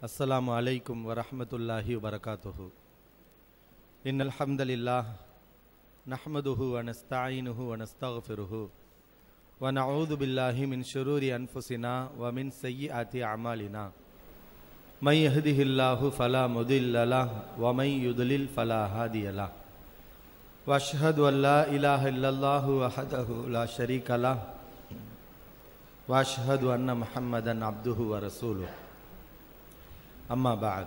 अस्सलामु अलैकुम वरहमतुल्लाहि वबरकातुहु। इन्नल हम्दलिल्लाह नहमदुहु व नस्तईनुहु व नस्तगफिरुहु व नऊज़ु बिल्लाहि मिन शुरूरि अनफुसिना व मिन सय्यिआति अमालिना। मन यहदिहिल्लाहु फला मुदिल्ल लहु व मन युद्लिल फला हादिय लहु। व अशहदु अन ला इलाहा इल्लल्लाहु वहदहु ला शरीका लहु व अशहदु अन्न मुहम्मदन अब्दुहु व रसूलुहु। अम्मा बाद।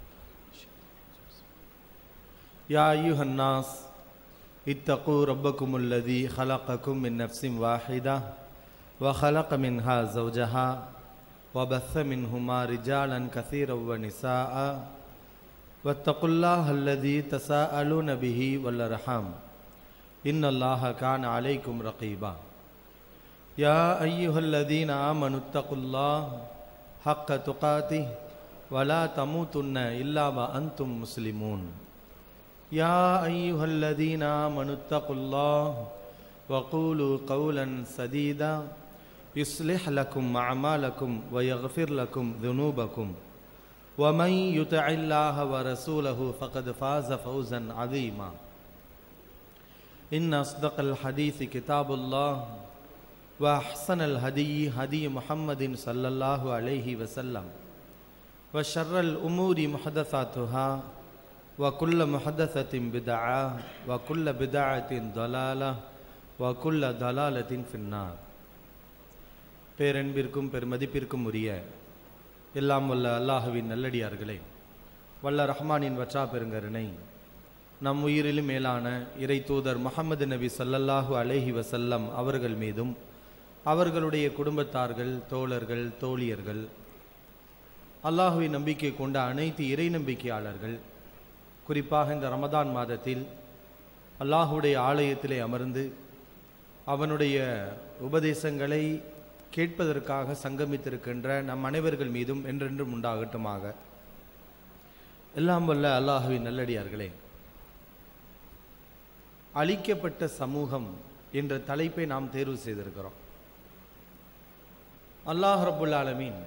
या अय्युहन्नास इत्तक़ू रब्बकुमुल्लज़ी खलक़कुम मिन नफ्सिन वाहिदा व खलक़ मिन्हा ज़ौजहा व बस्स मिन्हुमा रिजालन कसीरन व निसाअ वत्तक़ुल्लाहल्लज़ी तसाअलून बिही वल अर्हाम इन्नल्लाह कान अलैकुम रक़ीबा। या अय्युहल्लज़ीना आमनुत्तक़ुल्लाह हक़्क़ तुक़ातिह वला तमूतुन्न इल्ला व अंतुम मुस्लिमून। या अय्युहल्लज़ीना आमनुत्तक़ुल्लाह वक़ूलू क़ौलन सदीदा युस्लिह लकुम अअमालकुम व यग़फिर लकुम ज़ुनूबकुम व मन युतिइल्लाह व रसूलहु फ़क़द फ़ाज़ फ़ौज़न अज़ीमा। इन्न अस्दक़ल हदीस किताबुल्लाह व अहसनल हदी हदी मुहम्मदिन सल्लल्लाहु अलैहि वसल्लम व शर्रल उमूरि मुहदसातुहा व कुल्ल मुहदसतिन बिदअह व कुल्ल बिदअतिन दलालह व कुल्ल दलालतिन फिन्नार। பேரன்பிற்கும் பெருமதிப்பிற்கும் உரிய எல்லாம் வல்ல அல்லாஹ்வின் நல்லடியார்களே, வல்ல ரஹ்மானின் வற்றா பெருங்கருணை நம் உயிரிலும் மேலான இறை தூதர் முஹம்மது நபி ஸல்லல்லாஹு அலைஹி வஸல்லம் அவர்கள் மீதும் அவர்களுடைய குடும்பத்தார்கள், தோழர்கள், தோழியர்கள், அல்லாஹுவின் நம்பிக்கை கொண்ட அனைத்து இறை நம்பிக்கையாளர்கள், குறிப்பாக இந்த ரமதான் மாதத்தில் அல்லாஹுடைய ஆலயத்திலே அமர்ந்து அவனுடைய உபதேசங்களை கேட்பதற்காக சங்கமித்திருக்கின்ற நம் அனைவர்கள் மீதும் என்றென்றும் உண்டாகட்டுமாக. எல்லாம் வல்ல அல்லாஹுவின் நல்லடியார்களே, அழிக்கப்பட்ட சமூகம் என்ற தலைப்பை நாம் தேர்வு செய்திருக்கிறோம். அல்லாஹ் ரப்புல் ஆலமீன்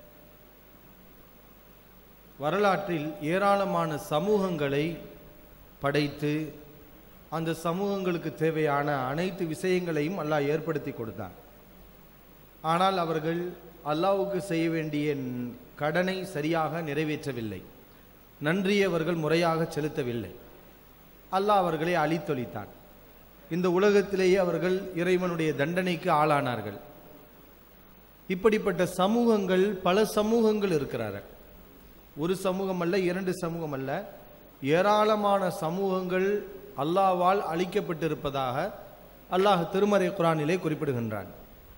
வரலாற்றில் ஏராளமான சமூகங்களை படைத்து அந்த சமூகங்களுக்கு தேவையான அனைத்து விஷயங்களையும் அல்லாஹ் ஏற்படுத்தி கொடுத்தார். ஆனால் அவர்கள் அல்லாஹ்வுக்கு செய்ய வேண்டிய கடனை சரியாக நிறைவேற்றவில்லை, நன்றியை அவர்கள் முறையாக செலுத்தவில்லை. அல்லாஹ் அவர்களை அழித்தொழித்தான். இந்த உலகத்திலேயே அவர்கள் இறைவனுடைய தண்டனைக்கு ஆளானார்கள். இப்படிப்பட்ட சமூகங்கள் பல சமூகங்கள் இருக்கிறார்கள். ஒரு சமூகம் அல்ல, இரண்டு சமூகம் அல்ல, ஏராளமான சமூகங்கள் அல்லாஹ்வால் அழிக்கப்பட்டிருப்பதாக அல்லாஹ் திருமறை குர்ஆனிலே குறிப்பிடுகின்றான்.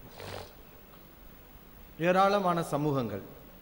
ஏராளமான சமூகங்கள்.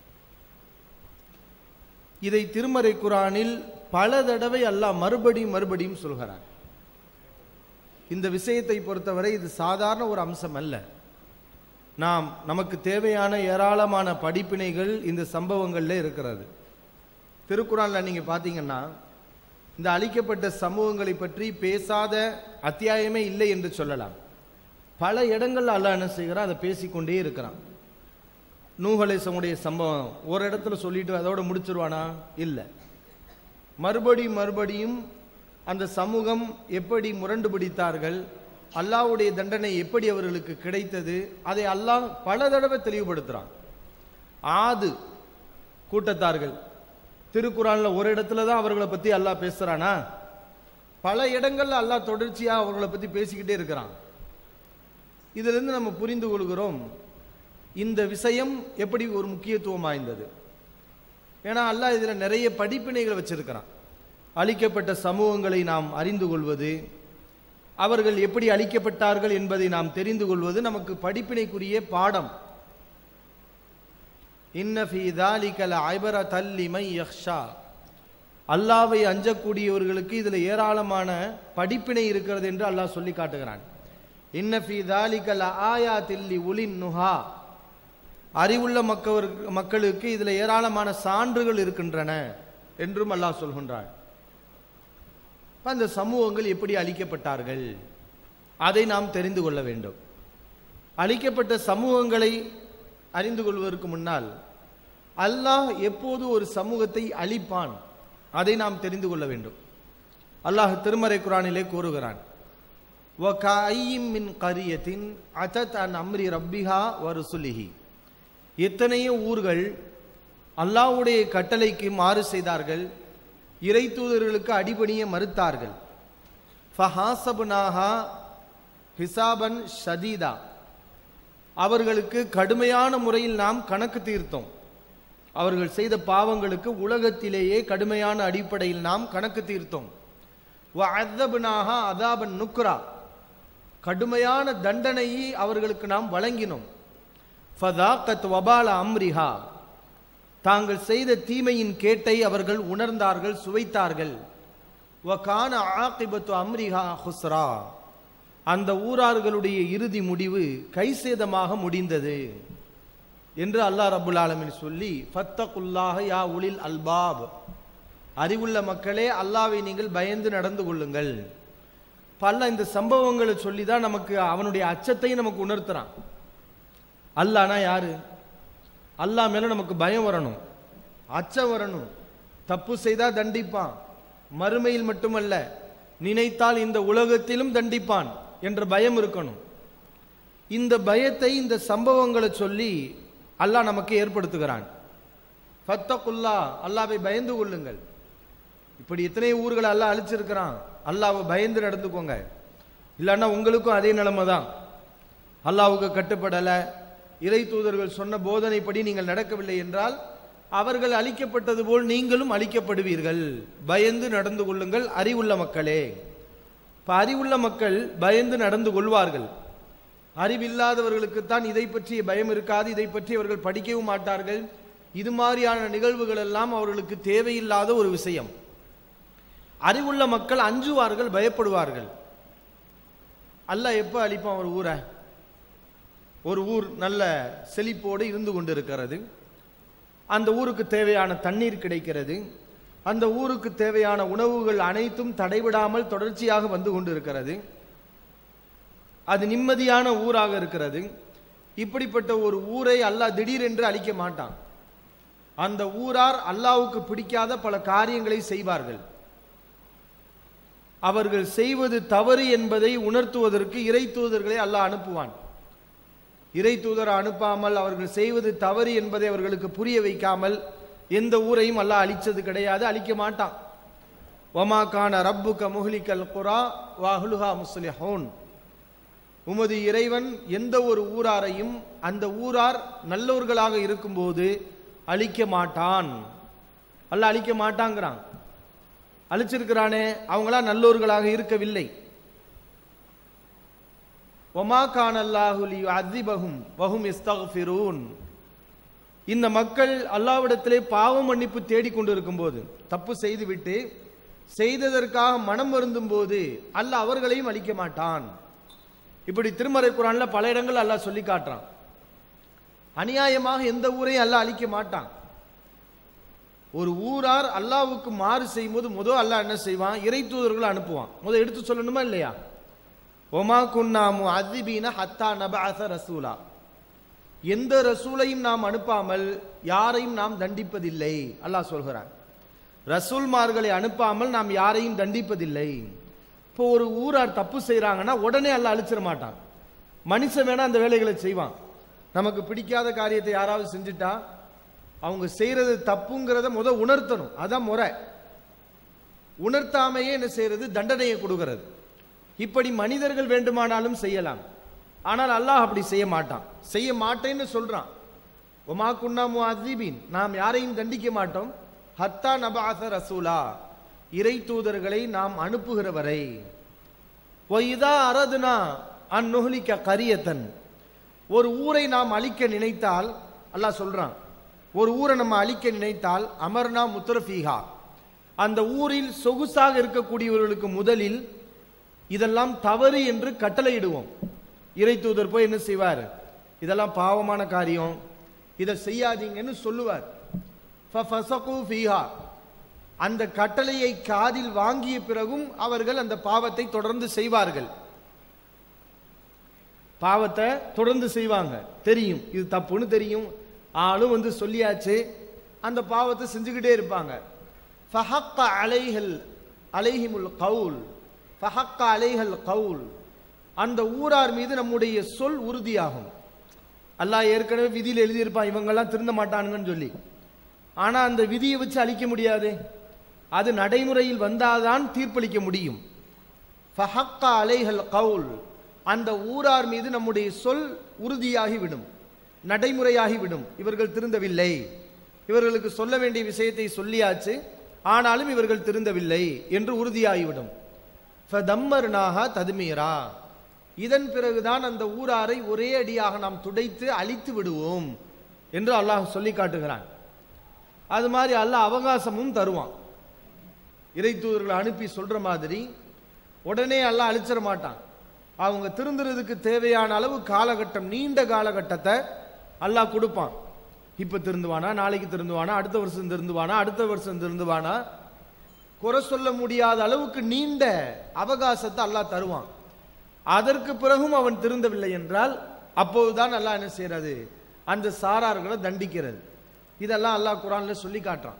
இதை திருமறை குர்ஆனில் பல தடவை அல்லாஹ் மறுபடியும் சொல்கிறான். இந்த விஷயத்தை பொறுத்தவரை இது சாதாரண ஒரு அம்சம் அல்ல. நமக்கு தேவையான ஏராளமான படிப்பினைகள் இந்த சம்பவங்கள்ல இருக்கிறது. திருக்குர்ஆன்ல நீங்க பாத்தீங்கன்னா இந்த அழிக்கப்பட்ட சமூகங்களை பற்றி பேசாத அத்தியாயமே இல்லை என்று சொல்லலாம். பல இடங்கள்ல அல்லாஹ் என்ன செய்கிறான், அதை பேசிக்கொண்டே இருக்கிறான். நூஹ் அலைஹிஸ்ஸலாமுடைய சம்பவம் ஒரு இடத்துல சொல்லிட்டு அதோட முடிச்சிருவானா? இல்லை. மறுபடியும் அந்த சமூகம் எப்படி முரண்டு பிடித்தார்கள், அல்லாஹ்வுடைய தண்டனை எப்படி அவர்களுக்கு கிடைத்தது, அதை அல்லாஹ் பல தடவை தெளிவுபடுத்துறான். ஆது கூட்டத்தார்கள் திருக்குர்ஆன்ல ஒரு இடத்துல தான் அவர்களை பத்தி அல்லாஹ் பேசுறானா? பல இடங்கள்ல அல்லாஹ் தொடர்ச்சியா அவர்களை பத்தி பேசிக்கிட்டே இருக்கிறான். இதுல இருந்து நம்ம புரிந்து கொள்கிறோம் இந்த விஷயம் எப்படி ஒரு முக்கியத்துவம் வாய்ந்தது. ஏன்னா அல்லாஹ் இதுல நிறைய படிப்பினைகள் வச்சிருக்கிறான். அழிக்கப்பட்ட சமூகங்களை நாம் அறிந்து கொள்வது, அவர்கள் எப்படி அழிக்கப்பட்டார்கள் என்பதை நாம் தெரிந்து கொள்வது நமக்கு படிப்பினைக்குரிய பாடம். இன்ன ஃபீ ذَلِكَ لَعِبْرَةً لِمَن يَخْشَى. அல்லாஹ்வை அஞ்சக்கூடியவர்களுக்கு இதுல ஏராளமான படிப்பினை இருக்கிறது என்று அல்லாஹ் சொல்லி காட்டுகிறான். இன்ன ஃபீ ذَلِكَ لَآيَاتٍ لِأُولِي النُّهَى. அறிவுள்ள மக்களுக்கு இதுல ஏராளமான சான்றுகள் இருக்கின்றன என்றும் அல்லாஹ் சொல்கின்றான். அந்த சமூகங்கள் எப்படி அழிக்கப்பட்டார்கள் அதை நாம் தெரிந்து கொள்ள வேண்டும். அழிக்கப்பட்ட சமூகங்களை அறிந்து கொள்வதற்கு முன்னால் அல்லாஹ் எப்போது ஒரு சமூகத்தை அழிப்பான் அதை நாம் தெரிந்து கொள்ள வேண்டும். அல்லாஹ் திருமறை குர்ஆனிலே கூறுகிறான், வகஅய்யிம் மின் கரியத்தின் அதத் அன் அம்ரி ரப்பிஹா வ ருசுலிஹி. எத்தனையோ ஊர்கள் அல்லாஹ்வுடைய கட்டளைக்கு மாறு செய்தார்கள், இறை தூதர்களுக்கு அடிபணிய மறுத்தார்கள். ஃபஹாசப்னாஹா ஹிசாபன் ஷதீதா. அவர்களுக்கு கடுமையான முறையில் நாம் கணக்கு தீர்த்தோம். அவர்கள் செய்த பாவங்களுக்கு உலகத்திலேயே கடுமையான அடிப்படையில் நாம் கணக்கு தீர்த்தோம். வஅதப்னாஹா அதாபன் நுக்ரா. கடுமையான தண்டனையை அவர்களுக்கு நாம் வழங்கினோம். ஃபதாகத் வபால அம்ரிஹா. தாங்கள் செய்த தீமையின் கேட்டை அவர்கள் உணர்ந்தார்கள், சுவைத்தார்கள். வகான ஆகிபத்து அம்ரிஹா ஹுஸ்ரா. அந்த ஊரார்களுடைய இறுதி முடிவு கைசேதமாக முடிந்தது என்று அல்லாஹ் ரப்புல் ஆலமீன் சொல்லி, ஃபத்தகுல்லாஹ யா உலில் அல்பாப். அறிவுள்ள மக்களே, அல்லாஹ்வை நீங்கள் பயந்து நடந்து கொள்ளுங்கள். பல இந்த சம்பவங்களை சொல்லி தான் நமக்கு அவனுடைய அச்சத்தை நமக்கு உணர்த்துறான். அல்லாஹ்னா யாரு? அல்லாஹ் மேல நமக்கு பயம் வரணும், அச்சம் வரணும். தப்பு செய்தா தண்டிப்பான், மறுமையில் மட்டுமல்ல நினைத்தால் இந்த உலகத்திலும் தண்டிப்பான் என்ற பயம் இருக்கணும். இந்த பயத்தை இந்த சம்பவங்களை சொல்லி அல்லாஹ் நமக்கு ஏற்படுத்துகிறான். ஃபத்தகுல்லா, அல்லாஹ்வை பயந்து கொள்ளுங்கள். இப்படி எத்தனை ஊர்களை அல்லாஹ் அழிச்சிருக்கிறான். அல்லாஹ்வை பயந்து நடந்துக்கோங்க, இல்லைன்னா உங்களுக்கும் அதே நிலைமை தான். அல்லாஹ்வுக்கு கட்டுப்படல, இறை தூதர்கள் சொன்ன போதனைப்படி நீங்கள் நடக்கவில்லை என்றால் அவர்கள் அழிக்கப்பட்டது போல் நீங்களும் அழிக்கப்படுவீர்கள். பயந்து நடந்து கொள்ளுங்கள் அறிவுள்ள மக்களே. இப்ப அறிவுள்ள மக்கள் பயந்து நடந்து கொள்வார்கள். அறிவில்லாதவர்களுக்குத்தான் இதை பற்றிய பயம் இருக்காது, இதை பற்றி அவர்கள் படிக்கவும் மாட்டார்கள். இது மாதிரியான நிகழ்வுகள் எல்லாம் அவர்களுக்கு தேவையில்லாத ஒரு விஷயம். அறிவுள்ள மக்கள் அஞ்சுவார்கள், பயப்படுவார்கள். அல்லாஹ் எப்ப அழிப்பான் ஒரு ஊரை? ஒரு ஊர் நல்ல செழிப்போடு இருந்து கொண்டிருக்கிறது, அந்த ஊருக்கு தேவையான தண்ணீர் கிடைக்கிறது, அந்த ஊருக்கு தேவையான உணவுகள் அனைத்தும் தடைவிடாமல் தொடர்ச்சியாக வந்து கொண்டிருக்கிறது, அது நிம்மதியான ஊராக இருக்கிறது. இப்படிப்பட்ட ஒரு ஊரை அல்லாஹ் திடீரென்று அழிக்க மாட்டான். அந்த ஊரார் அல்லாஹ்வுக்கு பிடிக்காத பல காரியங்களை செய்வார்கள். அவர்கள் செய்வது தவறு என்பதை உணர்த்துவதற்கு இறை தூதர்களை அல்லாஹ் அனுப்புவான். இறை தூதரை அனுப்பாமல் அவர்கள் செய்வது தவறு என்பதை அவர்களுக்கு புரிய வைக்காமல் எந்த ஊரையும் அல்லாஹ் அழிச்சது கிடையாது, அழிக்க மாட்டான். வமா கான ரப்புக முஹ்லிகல் குரா வஅஹ்லுஹா முஸ்லிஹூன். உமது இறைவன் எந்த ஒரு ஊராரையும் அந்த ஊரார் நல்லவர்களாக இருக்கும்போது அழிக்க மாட்டான். அல்லாஹ் அழிக்க மாட்டாங்கிறான். அழிச்சிருக்கிறானே, அவங்களா நல்லோர்களாக இருக்கவில்லை. வமா கான அல்லாஹு லியுஅذிபஹும் வஹும் யஸ்தக்ஃபிரூன். இந்த மக்கள் அல்லாஹ்விடத்திலே பாவ மன்னிப்பு தேடிக்கொண்டிருக்கும் போது, தப்பு செய்துவிட்டு செய்ததற்காக மனம் வருந்தும் போது அல்லாஹ் அவர்களையும் அழிக்க மாட்டான். இப்படி திருமறை குர்ஆன்ல பல இடங்கள் அல்லாஹ் சொல்லி காட்டுறான். அநியாயமாக எந்த ஊரையும் அல்லாஹ் அழிக்க மாட்டான். ஒரு ஊரார் அல்லாஹ்வுக்கு மாறு செய்யும் போது முதல் அல்லாஹ் என்ன செய்வான்? இறை தூதர்களை அனுப்புவான். முதல் எடுத்து சொல்லணுமா இல்லையா? ஒமா குன்னா முஅذிபீன ஹத்தா நபஅஸ ரசூலா. எந்த ரசூலையும் நாம் அனுப்பாமல் யாரையும் நாம் தண்டிப்பதில்லை அல்லாஹ் சொல்கிறான். ரசூல்மார்களை அனுப்பாமல் நாம் யாரையும் தண்டிப்பதில்லை. இப்போ ஒரு ஊரார் தப்பு செய்யறாங்கன்னா உடனே அல்லாஹ் அழிச்சிட மாட்டான். மனுஷன் வேணா அந்த வேலைகளை செய்வான். நமக்கு பிடிக்காத காரியத்தை யாராவது செஞ்சுட்டா அவங்க செய்யறது தப்புங்கிறத முதல் உணர்த்தணும். அதான் முறை. உணர்த்தாமையே என்ன செய்யறது? தண்டனையை கொடுக்கிறது. இப்படி மனிதர்கள் வேண்டுமானாலும் செய்யலாம், ஆனால் அல்லாஹ் அப்படி செய்ய மாட்டான். செய்ய மாட்டேன்னு சொல்றான். ஒமா குன்னா முஅذிபீன், நாம் யாரையும் தண்டிக்க மாட்டோம். ஹத்தா நபஅஸ ரசூலா, இறை தூதர்களை நாம் அனுப்புகிற வரை. வஇதா அரதுனா அன் நுஹ்லிக கரியத்தன், ஒரு ஊரை நாம் அழிக்க நினைத்தால் அல்லாஹ் சொல்றான், ஒரு ஊரை நம்ம அழிக்க நினைத்தால் அமர்னா முத்ரஃபீஹா, அந்த ஊரில் சொகுசாக இருக்கக்கூடியவர்களுக்கு முதலில் இதெல்லாம் தவறு என்று கட்டளையிடுவோம். இறை தூதர் போய் என்ன செய்வார்? இதெல்லாம் பாவமான காரியம், இதை செய்யாதீங்கன்னு சொல்லுவார். ஃபஃபஸகு ஃபீஹா, அந்த கட்டளையை காதில் வாங்கிய பிறகும் அவர்கள் அந்த பாவத்தை தொடர்ந்து செய்வார்கள். பாவத்தை தொடர்ந்து செய்வாங்க. தெரியும் இது தப்புன்னு தெரியும், ஆளும் வந்து சொல்லியாச்சு, அந்த பாவத்தை செஞ்சுக்கிட்டே இருப்பாங்க. ஃபஹக்க அலைஹிமுல் கவுல், ஃபஹக்க அலைஹல் கவுல், அந்த ஊரார் மீது நம்முடைய சொல் உறுதியாகும். அல்லாஹ் ஏற்கனவே விதியில் எழுதியிருப்பான் இவங்கெல்லாம் திருந்த மாட்டானுங்கன்னு சொல்லி. ஆனா அந்த விதியை வச்சு அழிக்க முடியாது, அது நடைமுறையில் வந்தால்தான் தீர்ப்பளிக்க முடியும். ஃபஹக்க அலைஹல் கவுல், அந்த ஊரார் மீது நம்முடைய சொல் உறுதியாகிவிடும், நடைமுறையாகிவிடும். இவர்கள் திருந்தவில்லை, இவர்களுக்கு சொல்ல வேண்டிய விஷயத்தை சொல்லியாச்சு, ஆனாலும் இவர்கள் திருந்தவில்லை என்று உறுதியாகிவிடும். ஃபதம்மர்னாஹா தத்மீரா, இதன் பிறகுதான் அந்த ஊராரை ஒரே அடியாக நாம் துடைத்து அழித்து விடுவோம் என்று அல்லாஹ் சொல்லி காட்டுகிறான். அது மாதிரி அல்லாஹ் அவகாசமும் தருவான். இறை தூதர்களை அனுப்பி சொல்ற மாதிரி உடனே அல்லாஹ் அழிச்சிட மாட்டான். அவங்க திருந்துறதுக்கு தேவையான அளவு காலகட்டம், நீண்ட காலகட்டத்தை அல்லாஹ் கொடுப்பான். இப்ப திருந்துவானா, நாளைக்கு திருந்துவானா, அடுத்த வருஷம் திருந்துவானா, அடுத்த வருஷம் திருந்துவானா, குறை சொல்ல முடியாத அளவுக்கு நீண்ட அவகாசத்தை அல்லாஹ் தருவான். அதற்கு பிறகும் அவன் திருந்தவில்லை என்றால் அப்போதுதான் அல்லாஹ் என்ன செய்யறது, அந்த சாரார்களை தண்டிக்கிறது. இதெல்லாம் அல்லாஹ் குர்ஆன்ல சொல்லி காட்டுறான்.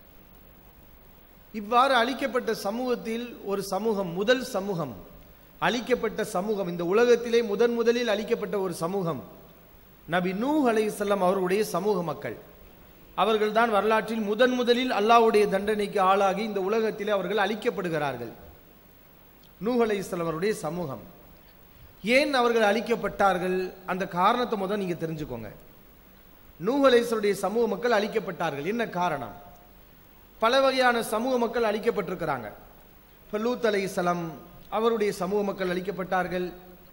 இவ்வாறு அழிக்கப்பட்ட சமூகத்தில் ஒரு சமூகம், முதல் சமூகம், அழிக்கப்பட்ட சமூகம், இந்த உலகத்திலே முதலில் அழிக்கப்பட்ட ஒரு சமூகம் நபி நூஹ் அலைஹிஸ்ஸலாம் அவருடைய சமூக மக்கள். அவர்கள் தான் வரலாற்றில் முதலில் அல்லாஹ்வுடைய தண்டனைக்கு ஆளாகி இந்த உலகத்திலே அவர்கள் அழிக்கப்படுகிறார்கள். நூஹ் அலைஹிஸ்ஸலாம் அவருடைய சமூகம். ஏன் அவர்கள் அழிக்கப்பட்டார்கள், அந்த காரணத்தை முதல் நீங்க தெரிஞ்சுக்கோங்க. நூஹ் அலைஹிஸ்ஸலாமுடைய சமூக மக்கள் அழிக்கப்பட்டார்கள், என்ன காரணம்? பல வகையான சமூக மக்கள் அழிக்கப்பட்டிருக்கிறாங்க. இப்போ லூத் அலைஹிஸ்ஸலாம் அவருடைய சமூக மக்கள் அழிக்கப்பட்டார்கள்.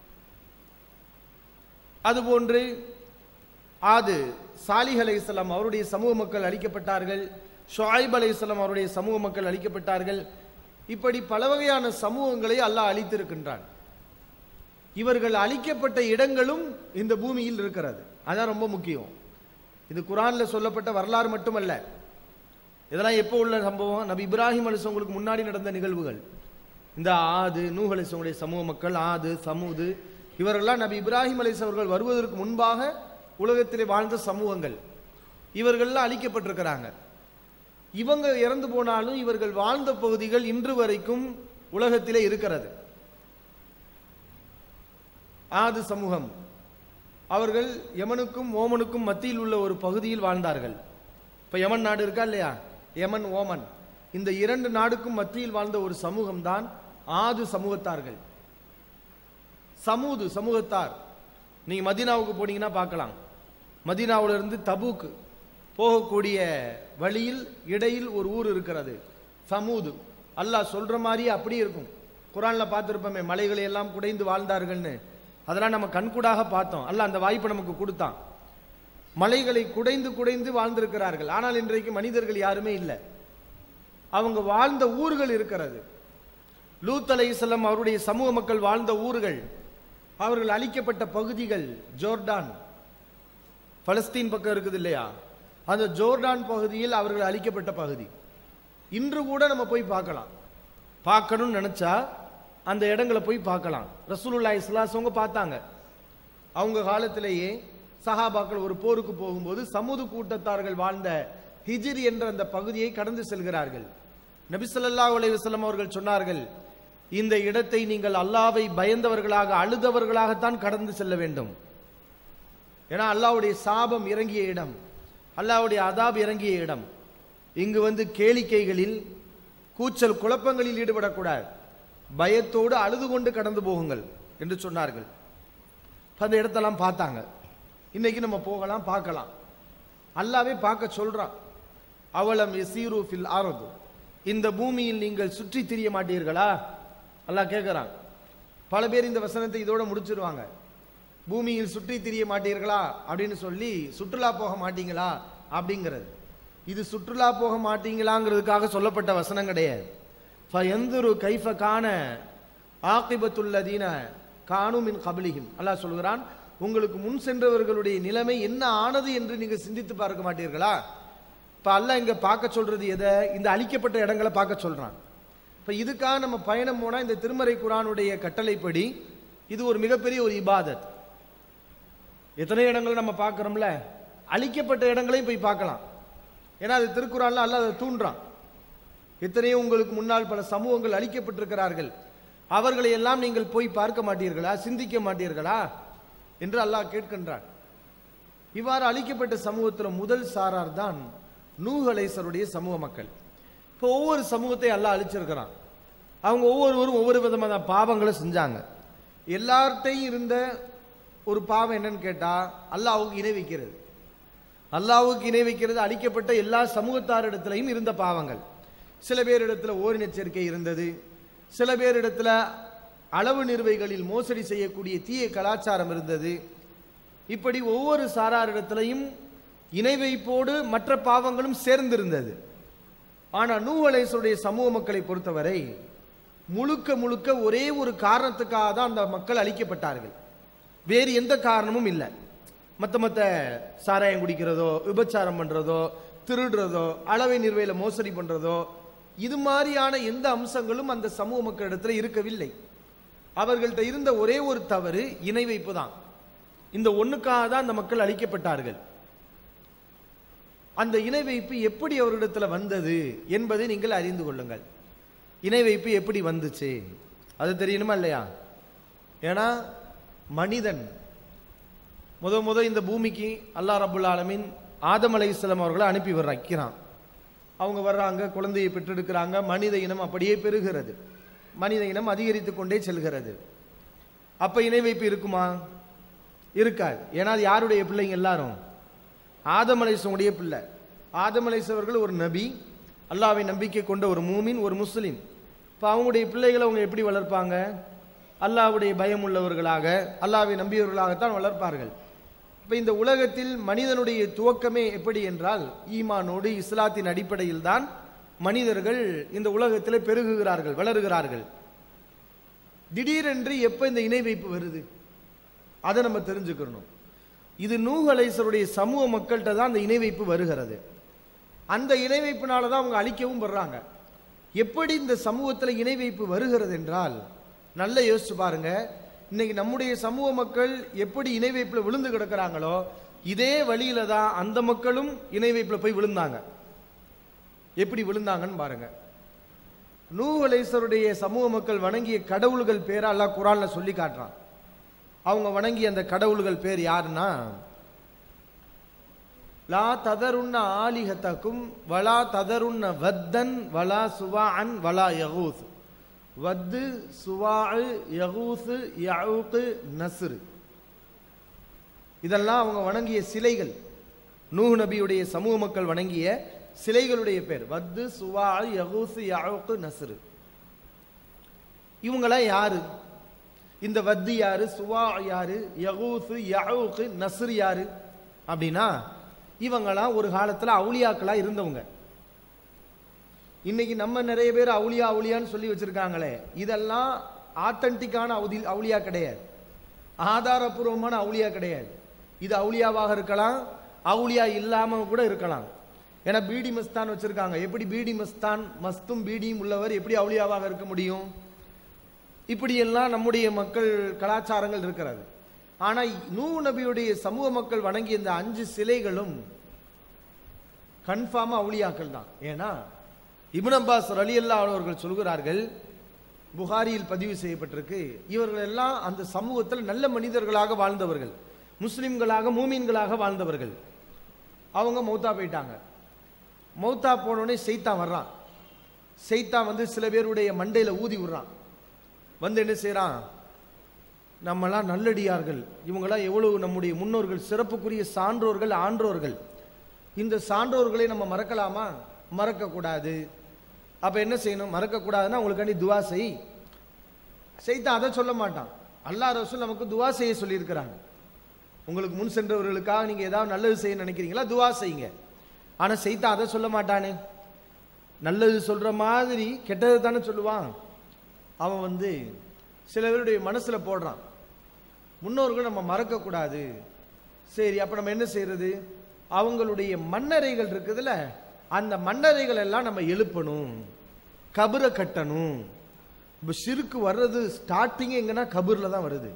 அதுபோன்று ஆது சாலிஹ் அலைஹிஸ்ஸலாம் அவருடைய சமூக மக்கள் அழிக்கப்பட்டார்கள். ஷுஐப் அலைஹிஸ்ஸலாம் அவருடைய சமூக மக்கள் அழிக்கப்பட்டார்கள். இப்படி பல வகையான சமூகங்களை அல்லாஹ் அழித்திருக்கின்றான். இவர்கள் அழிக்கப்பட்ட இடங்களும் இந்த பூமியில் இருக்கிறது. அதான் ரொம்ப முக்கியம். இது குர்ஆன்ல சொல்லப்பட்ட வரலாறு மட்டுமல்ல, இதெல்லாம் எப்போ உள்ள சம்பவம்? நபி இப்ராஹிம் அலைஹிஸ்ஸலாமுக்கு முன்னாடி நடந்த நிகழ்வுகள். இந்த ஆது, நூஹ் அலைஹிஸ்ஸலாமுடைய சமூக மக்கள், ஆது, சமூது, இவர்கள்லாம் நபி இப்ராஹிம் அலைஹிஸ்ஸலாம் அவர்கள் வருவதற்கு முன்பாக உலகத்திலே வாழ்ந்த சமூகங்கள். இவர்கள்லாம் அழிக்கப்பட்டிருக்கிறாங்க. இவங்க இறந்து போனாலும் இவர்கள் வாழ்ந்த பகுதிகள் இன்று வரைக்கும் உலகத்திலே இருக்கிறது. ஆது சமூகம் அவர்கள் யமனுக்கும் ஓமனுக்கும் மத்தியில் உள்ள ஒரு பகுதியில் வாழ்ந்தார்கள். இப்ப யமன் நாடு இருக்கா இல்லையா, யமன் ஓமன், இந்த இரண்டு நாடுக்கும் மத்தியில் வாழ்ந்த ஒரு சமூகம் தான் ஆது சமூகத்தார்கள். சமூது சமூகத்தார் நீங்க மதீனாவுக்கு போனீங்கன்னா பார்க்கலாம். மதீனாவிலிருந்து தபூக்கு போகக்கூடிய வழியில் இடையில் ஒரு ஊர் இருக்கிறது, சமூது. அல்லாஹ் சொல்ற மாதிரியே அப்படியே இருக்கும். குர்ஆன்ல பார்த்திருப்போமே, மலைகளை எல்லாம் குடைந்து வாழ்ந்தார்கள்னு. அதெல்லாம் நம்ம கண்கூடாக பார்த்தோம். அல்லாஹ் அந்த வாய்ப்பை நமக்கு கொடுத்தான். மலைகளை குடைந்து குடைந்து வாழ்ந்திருக்கிறார்கள். ஆனால் இன்றைக்கு மனிதர்கள் யாருமே இல்லை. அவங்க வாழ்ந்த ஊர்கள் இருக்கிறது. லூத் அலைஹிஸ்ஸலாம் அவருடைய சமூக மக்கள் வாழ்ந்த ஊர்கள், அவர்கள் அழிக்கப்பட்ட பகுதிகள் ஜோர்டான், பலஸ்தீன் பக்கம் இருக்குது இல்லையா, அந்த ஜோர்டான் பகுதியில் அவர்கள் அழிக்கப்பட்ட பகுதி. இன்று கூட நம்ம போய் பார்க்கலாம். பார்க்கணும்னு நினைச்சா அந்த இடங்களை போய் பார்க்கலாம். ரசூலுல்லாஹி ஸல்லல்லாஹு அலைஹி வஸல்லம் பார்த்தாங்க. அவங்க காலத்திலேயே சஹாபாக்கள் ஒரு போருக்கு போகும்போது சமூது கூட்டத்தார்கள் வாழ்ந்த ஹிஜ்ர் என்ற அந்த பகுதியை கடந்து செல்கிறார்கள். நபி ஸல்லல்லாஹு அலைஹி வஸல்லம் அவர்கள் சொன்னார்கள், இந்த இடத்தை நீங்கள் அல்லாஹ்வை பயந்தவர்களாக, அழுதவர்களாகத்தான் கடந்து செல்ல வேண்டும். ஏன்னா அல்லாஹ்வுடைய சாபம் இறங்கிய இடம், அல்லாஹ்வுடைய அதாப் இறங்கிய இடம். இங்கு வந்து கேளிக்கைகளில், கூச்சல் குழப்பங்களில் ஈடுபடக்கூடாது, பயத்தோடு அழுது கொண்டு கடந்து போகுங்கள் என்று சொன்னார்கள். அந்த இடத்தெல்லாம் பார்த்தாங்க. இன்னைக்கு நம்ம போகலாம், பார்க்கலாம். அல்லாஹ்வே பார்க்க சொல்றான். அவலம் யஸீரு ஃபில் அர்த், இந்த பூமியில் நீங்கள் சுற்றி திரிய மாட்டீர்களா? அல்லாஹ் கேட்கிறான். பல பேர் இந்த வசனத்தை இதோட முடிச்சிருவாங்க. பூமியில் சுற்றி திரிய மாட்டீர்களா அப்படின்னு சொல்லி சுற்றுலா போக மாட்டீங்களா அப்படிங்கிறது. இது சுற்றுலா போக மாட்டீங்களாங்கிறதுக்காக சொல்லப்பட்ட வசனம் கிடையாது. ஃபயந்துரு கைஃப கான ஆகிபத்துல்லதீன கானு மின் கப்லிஹிம், அல்லாஹ் சொல்கிறான், உங்களுக்கு முன் சென்றவர்களுடைய நிலைமை என்ன ஆனது என்று நீங்க சிந்தித்து பார்க்க மாட்டீர்களா? இப்ப அல்லாஹ் இங்க பார்க்க சொல்றது எதை? இந்த அழிக்கப்பட்ட இடங்களை பார்க்க சொல்றான். இப்ப இதுக்காக நம்ம பயணம் போனா இந்த திருமறை குர்ஆனுடைய கட்டளைப்படி இது ஒரு மிகப்பெரிய ஒரு இபாதத். எத்தனை இடங்கள் நம்ம பார்க்கிறோம்ல, அழிக்கப்பட்ட இடங்களையும் போய் பார்க்கலாம். ஏன்னா அது திருக்குறான்ல அல்லாஹ் அதை தூண்டுறான். எத்தனையோ உங்களுக்கு முன்னால் பல சமூகங்கள் அழிக்கப்பட்டிருக்கிறார்கள், அவர்களை எல்லாம் நீங்கள் போய் பார்க்க மாட்டீர்களா, சிந்திக்க மாட்டீர்களா என்று அல்லாஹ் கேட்கின்றான். இவ்வாறு அழிக்கப்பட்ட சமூகத்தில் முதல் சாரார் தான் நூஹ் அலைஹிஸ்ஸலாமுடைய சமூக மக்கள். இப்போ ஒவ்வொரு சமூகத்தை அல்லாஹ் அழிச்சிருக்கிறான். அவங்க ஒவ்வொருவரும் ஒவ்வொரு விதமான பாவங்களை செஞ்சாங்க. எல்லார்ட்டையும் இருந்த ஒரு பாவம் என்னன்னு கேட்டா அல்லாஹ்வுக்கு இணை வைக்கிறது. அல்லாஹ்வுக்கு இணை வைக்கிறது அழிக்கப்பட்ட எல்லா சமூகத்தாரிடத்திலையும் இருந்த பாவங்கள். சில பேரிடத்துல ஓரின சேர்க்கை இருந்தது, சில பேரிடத்துல அளவு நிறுவைகளில் மோசடி செய்யக்கூடிய தீய கலாச்சாரம் இருந்தது. இப்படி ஒவ்வொரு சாராரிடத்திலையும் இணை வைப்போடு மற்ற பாவங்களும் சேர்ந்திருந்தது. ஆனா நூஹ் அலைஹிஸ்ஸலாமுடைய சமூக மக்களை பொறுத்தவரை முழுக்க முழுக்க ஒரே ஒரு காரணத்துக்காக தான் அந்த மக்கள் அழிக்கப்பட்டார்கள். வேறு எந்த காரணமும் இல்லை. மற்ற சாராயம் குடிக்கிறதோ, விபச்சாரம் பண்றதோ, திருடுறதோ, அளவை நிர்வையில மோசடி பண்றதோ, இது மாதிரியான எந்த அம்சங்களும் அந்த சமூக மக்களிடத்துல இருக்கவில்லை. அவர்கள்ட்ட இருந்த ஒரே ஒரு தவறு இணை வைப்பு தான். இந்த ஒண்ணுக்காக தான் அந்த மக்கள் அழிக்கப்பட்டார்கள். அந்த இணை வைப்பு எப்படி அவர்களிடத்துல வந்தது என்பதை நீங்கள் அறிந்து கொள்ளுங்கள். இணை வைப்பு எப்படி வந்துச்சு அது தெரியணுமா இல்லையா? ஏன்னா மனிதன் முத இந்த பூமிக்கு அல்லாஹ் ரப்புல் ஆலமீன் ஆதம் அலைஹிஸ்ஸலாம் அவர்களை அனுப்பி வைக்கிறான். அவங்க வர்றாங்க, குழந்தையை பெற்றெடுக்கிறாங்க, மனித இனம் அப்படியே பெருகிறது, மனித இனம் அதிகரித்து கொண்டே செல்கிறது. அப்ப இணை வைப்பு இருக்குமா? இருக்காது. ஏன்னா அது யாருடைய பிள்ளைங்க? எல்லாரும் ஆதம் அலைஹிஸ்ஸலாமுடைய பிள்ளை. ஆதம் அலைஹிஸ்ஸலாம் அவர்கள் ஒரு நபி, அல்லாஹ்வை நம்பிக்கை கொண்ட ஒரு மூமின், ஒரு முஸ்லிம். இப்போ அவங்களுடைய பிள்ளைகளை அவங்க எப்படி வளர்ப்பாங்க? அல்லாஹ்வுடைய பயம் உள்ளவர்களாக, அல்லாஹ்வை நம்பியவர்களாகத்தான் வளர்ப்பார்கள். இப்போ இந்த உலகத்தில் மனிதனுடைய துவக்கமே எப்படி என்றால் ஈமானோடு இஸ்லாத்தின் அடிப்படையில் தான் மனிதர்கள் இந்த உலகத்தில் பெருகுகிறார்கள், வளருகிறார்கள். திடீரென்று எப்போ இந்த இணை வைப்பு வருது அதை நம்ம தெரிஞ்சுக்கணும். இது நூஹ் அலைஹிஸ்ஸலாமுடைய சமூக மக்கள்கிட்ட தான் அந்த இணை வைப்பு வருகிறது. அந்த இணை வைப்பினால தான் அவங்க அழிக்கவும் வர்றாங்க. எப்படி இந்த சமூகத்தில் இணை வைப்பு வருகிறது என்றால் நல்ல யோசிச்சு பாருங்க. இன்னைக்கு நம்முடைய சமூக மக்கள் எப்படி இணை வைப்புல விழுந்து கிடக்கிறாங்களோ இதே வழியில தான் அந்த மக்களும் இணை வைப்புல போய் விழுந்தாங்க. எப்படி விழுந்தாங்கன்னு பாருங்க. நூஹ் அலைஹிஸ்ஸலாமுடைய சமூக மக்கள் வணங்கிய கடவுள்கள் பேரை அல்லாஹ் குர்ஆன்ல சொல்லி காட்டுறான். அவங்க வணங்கிய அந்த கடவுள்கள் பேர் யாருன்னா லா ததருன்ன ஆலிஹத்தக்கும் வலா ததருன்ன வத்தன் வலா சுவாஅன் வலா யகூஸ். வத்து, சுவாஉ, யகூஸ், யஊக், நஸ்ர், இதெல்லாம் அவங்க வணங்கிய சிலைகள். நூஹ் நபியுடைய சமூக மக்கள் வணங்கிய சிலைகளுடைய பேர் வத்து, சுவாஉ, யகூஸ், யஊக், நஸ்ர். இவங்களா யாரு? இந்த வத்து யாரு, சுவா யாரு, யகூஸ், யஊக், நஸ்ர் யாரு அப்படின்னா இவங்களாம் ஒரு காலத்துல அவுலியாக்களா இருந்தவங்க. இன்னைக்கு நம்ம நிறைய பேர் அவுலியா அவுலியான்னு சொல்லி வச்சிருக்காங்களே, இதெல்லாம் ஆத்தன்டிக்கான அவுலியா கிடையாது, ஆதாரபூர்வமான அவுலியா கிடையாது. இது அவுலியாவாக இருக்கலாம், அவுலியா இல்லாம கூட இருக்கலாம். ஏன்னா பீடி மஸ்தான் வச்சிருக்காங்க. எப்படி பீடி மஸ்தான், மஸ்தும் பீடியும் உள்ளவர் எப்படி அவுலியாவாக இருக்க முடியும்? இப்படியெல்லாம் நம்முடைய மக்கள் கலாச்சாரங்கள் இருக்கிறது. ஆனா நூஹ் நபியுடைய சமூக மக்கள் வணங்கிய இந்த 5 சிலைகளும் கன்ஃபார்மா அவுலியாக்கள் தான். ஏன்னா இப்னு அப்பாஸ் ரலியல்லாஹு அன்ஹு அவர்கள் சொல்கிறார்கள், புகாரியில் பதிவு செய்யப்பட்டிருக்கு, இவர்கள் எல்லாம் அந்த சமூகத்தில் நல்ல மனிதர்களாக வாழ்ந்தவர்கள், முஸ்லிம்களாக மூமீன்களாக வாழ்ந்தவர்கள். அவங்க மௌத்தா போயிட்டாங்க. மௌத்தா போனோடனே சைத்தான் வர்றான். சைத்தான் வந்து சில பேருடைய மண்டையில ஊதி விடுறான். வந்து என்ன செய்யறான், நம்மளாம் நல்லடியார்கள், இவங்களாம் எவ்வளவு நம்முடைய முன்னோர்கள், சிறப்புக்குரிய சான்றோர்கள், ஆன்றோர்கள், இந்த சான்றோர்களை நம்ம மறக்கலாமா? மறக்க கூடாது. அப்ப என்ன செய்யணும்? மறக்க கூடாதுன்னா உங்களுக்காண்டி துவா செய். சைத்தான் அதை சொல்ல மாட்டான். அல்லாஹ் ரசூல் நமக்கு துவா செய்ய சொல்லி இருக்கிறாங்க. உங்களுக்கு முன் சென்றவர்களுக்காக நீங்க ஏதாவது நல்லது செய்ய நினைக்கிறீங்களா, துவா செய்யுங்க. ஆனா சைத்தான் அதை சொல்ல மாட்டானே. நல்லது சொல்ற மாதிரி கெட்டது தானே சொல்லுவான். அவன் வந்து சில பேருடைய மனசுல போடுறான், முன்னோர்கள் நம்ம மறக்க கூடாது. சரி, அப்ப நம்ம என்ன செய்யறது? அவங்களுடைய மண்ணறைகள் இருக்குதுல்ல, அந்த மண்ணறைகள் எல்லாம் நம்ம எழுப்பணும், கபரை கட்டணும். இப்ப ஷிர்க் வர்றது ஸ்டார்டிங் எங்கன்னா கபூர்ல தான் வருது.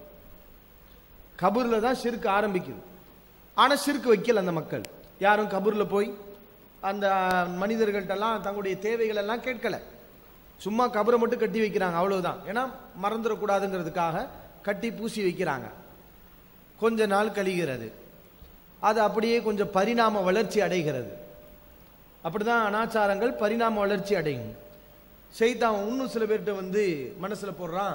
கபூர்ல தான் ஷிர்க் ஆரம்பிக்குது. ஆனா ஷிர்க் வைக்கல அந்த மக்கள் யாரும். கபூர்ல போய் அந்த மனிதர்கள்ட்டெல்லாம் தங்களுடைய தேவைகள் எல்லாம் கேட்கல. சும்மா கபரை மட்டும் கட்டி வைக்கிறாங்க, அவ்வளவுதான். ஏன்னா மறந்துடக்கூடாதுங்கிறதுக்காக கட்டி பூசி வைக்கிறாங்க. கொஞ்ச நாள் கழிகிறது, அது அப்படியே கொஞ்சம் பரிணாம வளர்ச்சி அடைகிறது. அப்படிதான் அனாச்சாரங்கள் பரிணாம வளர்ச்சி அடையும். சைத்தான் இன்னும் சில பேர்கிட்ட வந்து மனசுல போடுறான்,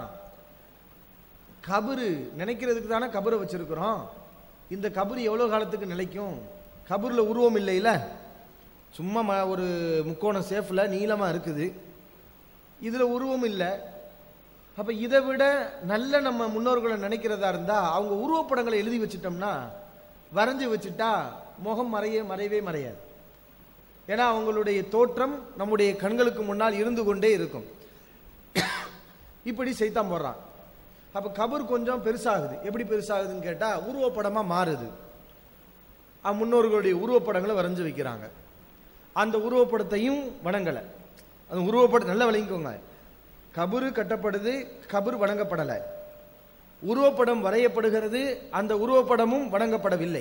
கபரு நினைக்கிறதுக்கு தானே கபரை வச்சிருக்கிறோம், இந்த கபரு எவ்வளவு காலத்துக்கு நிலைக்கும்? கபூர்ல உருவம் இல்லையில, சும்மா ஒரு முக்கோணம் சேஃப்ல நீளமா இருக்குது, இதுல உருவம் இல்லை. அப்ப இதை விட நல்ல நம்ம முன்னோர்களை நினைக்கிறதா இருந்தா அவங்க உருவப்படங்களை எழுதி வச்சுட்டோம்னா, வரைஞ்சு வச்சுட்டா முகம் மறையவே மறையாது. ஏன்னா அவங்களுடைய தோற்றம் நம்முடைய கண்களுக்கு முன்னால் இருந்து கொண்டே இருக்கும். இப்படி சைத்தான் போடுறான். அப்ப கபர் கொஞ்சம் பெருசாகுது. எப்படி பெருசாகுதுன்னு கேட்டா உருவப்படமா மாறுது. முன்னோர்களுடைய உருவப்படங்களை வரைஞ்சு வைக்கிறாங்க. அந்த உருவப்படத்தையும் வணங்கலை. அந்த உருவப்படம் நல்லா விளங்கிக்கோங்க. கபரு கட்டப்படுது, கபர் வணங்கப்படலை. உருவப்படம் வரையப்படுகிறது, அந்த உருவப்படமும் வணங்கப்படவில்லை.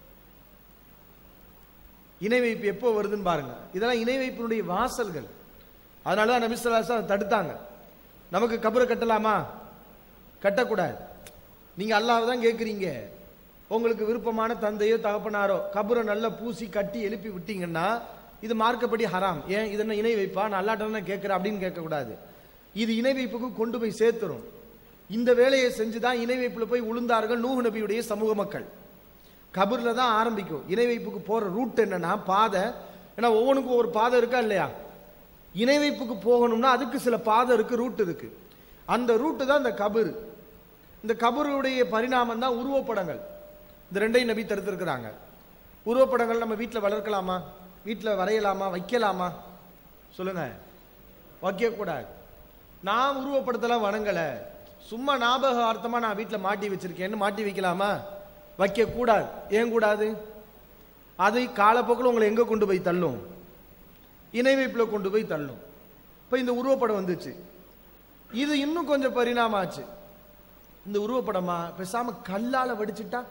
இணை வைப்பு எப்போ வருதுன்னு பாருங்க. இதெல்லாம் இணை வைப்பினுடைய வாசல்கள். அதனாலதான் நபி ஸல்லல்லாஹு அலைஹி வஸல்லம் தடுத்தாங்க. நமக்கு கபரை கட்டலாமா? கட்டக்கூடாது. நீங்க அல்லாஹ்வை தான் கேட்குறீங்க. உங்களுக்கு விருப்பமான தந்தையோ தகப்பனாரோ கபரை நல்லா பூசி கட்டி எழுப்பி விட்டீங்கன்னா இது மார்க்கப்படி ஹராம். ஏன் இது என்ன இணை வைப்பா, நான் அல்லாஹ்ட்ட கேட்கிறேன் அப்படின்னு கேட்கக்கூடாது. இது இணை வைப்புக்கு கொண்டு போய் சேர்த்துரும். இந்த வேலையை செஞ்சுதான் இணை வைப்புல போய் உளுந்தார்கள் நூஹ் நபியுடைய சமூக மக்கள். கபர்ல தான் ஆரம்பிக்கும். இணை வைப்புக்கு போற ரூட் என்னன்னா பாதை. ஏன்னா ஒவ்வொன்றுக்கும் ஒரு பாதை இருக்கா இல்லையா? இணை வைப்புக்கு போகணும்னா அதுக்கு சில பாதை இருக்கு, ரூட் இருக்கு. அந்த ரூட்டு தான் இந்த கபர். இந்த கபருடைய பரிணாமம் தான் உருவப்படங்கள். இந்த ரெண்டையும் நபி தடுத்திருக்கிறாங்க. உருவப்படங்கள் நம்ம வீட்டில் வளர்க்கலாமா? வீட்டில் வரையலாமா? வைக்கலாமா? சொல்லுங்க. வைக்கக்கூடாது. நான் உருவப்படத்தெல்லாம் வணங்கலை, சும்மா ஞாபகார்த்தமா நான் வீட்டில் மாட்டி வச்சிருக்கேன்னு மாட்டி வைக்கலாமா? வைக்க கூடாது. ஏன் கூடாது? அதை காலப்போக்கில் உங்களை எங்க கொண்டு போய் தள்ளும்? இணை வைப்புல கொண்டு போய் தள்ளும். இப்ப இந்த உருவப்படம் வந்துச்சு, இது இன்னும் கொஞ்சம் பரிணாமாச்சு. இந்த உருவப்படமா பேசாம கல்லால வடிச்சுட்டா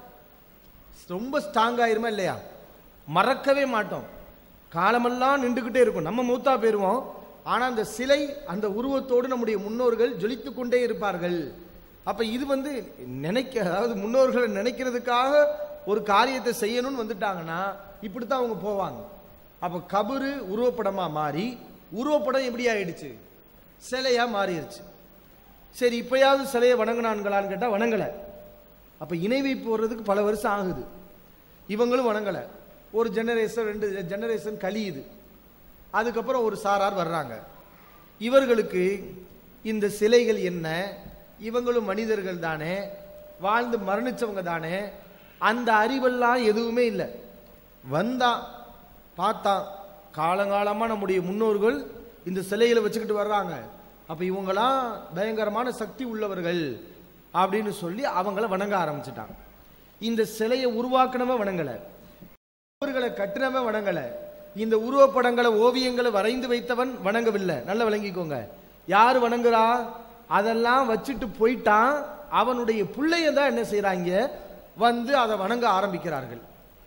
ரொம்ப ஸ்ட்ராங் ஆயிருமா இல்லையா? மறக்கவே மாட்டோம், காலமெல்லாம் நின்றுகிட்டே இருக்கும். நம்ம மூத்தா போயிருவோம், ஆனா அந்த சிலை அந்த உருவத்தோடு நம்முடைய முன்னோர்கள் ஜொலித்து கொண்டே இருப்பார்கள். அப்ப இது வந்து அதாவது முன்னோர்களை நினைக்கிறதுக்காக ஒரு காரியத்தை செய்யணும்னு வந்துட்டாங்கன்னா இப்படித்தான் அவங்க போவாங்க. அப்ப கபரு உருவப்படமா மாறி உருவப்படம் எப்படி ஆயிடுச்சு? சிலையா மாறிடுச்சு. சரி, இப்பயாவது சிலையை வணங்கினான்களான்னு கேட்டா வணங்கல. அப்ப இணை வைப்பு வர்றதுக்கு பல வருஷம் ஆகுது. இவங்களும் வணங்கல. ஒரு ஜெனரேஷன் 2 ஜெனரேஷன் கழியுது. அதுக்கப்புறம் ஒரு சாரார் வர்றாங்க. இவர்களுக்கு இந்த சிலைகள் என்ன, இவங்களும் மனிதர்கள் தானே, வாழ்ந்து மரணிச்சவங்க தானே, அந்த அறிவெல்லாம் எதுவுமே இல்லை. வந்தா பார்த்தா காலங்காலமா நம்முடைய முன்னோர்கள் இந்த சிலைகளை வச்சுக்கிட்டு வர்றாங்க. அப்ப இவங்களாம் பயங்கரமான சக்தி உள்ளவர்கள் அப்படின்னு சொல்லி அவங்கள வணங்க ஆரம்பிச்சுட்டாங்க. இந்த சிலையை உருவாக்கினவன் வணங்கல, அவர்களை கட்டினவன் வணங்கல, இந்த உருவப்படங்களை ஓவியங்களை வரைந்து வைத்தவன் வணங்கவில்லை. நல்லா விளங்கிக்கோங்க. யாரு வணங்குறா? அதெல்லாம் வச்சுட்டு போயிட்டான். அவனுடைய பிள்ளைய தான் என்ன செய்யறாங்க, வந்து அதை வணங்க ஆரம்பிக்கிறார்கள்.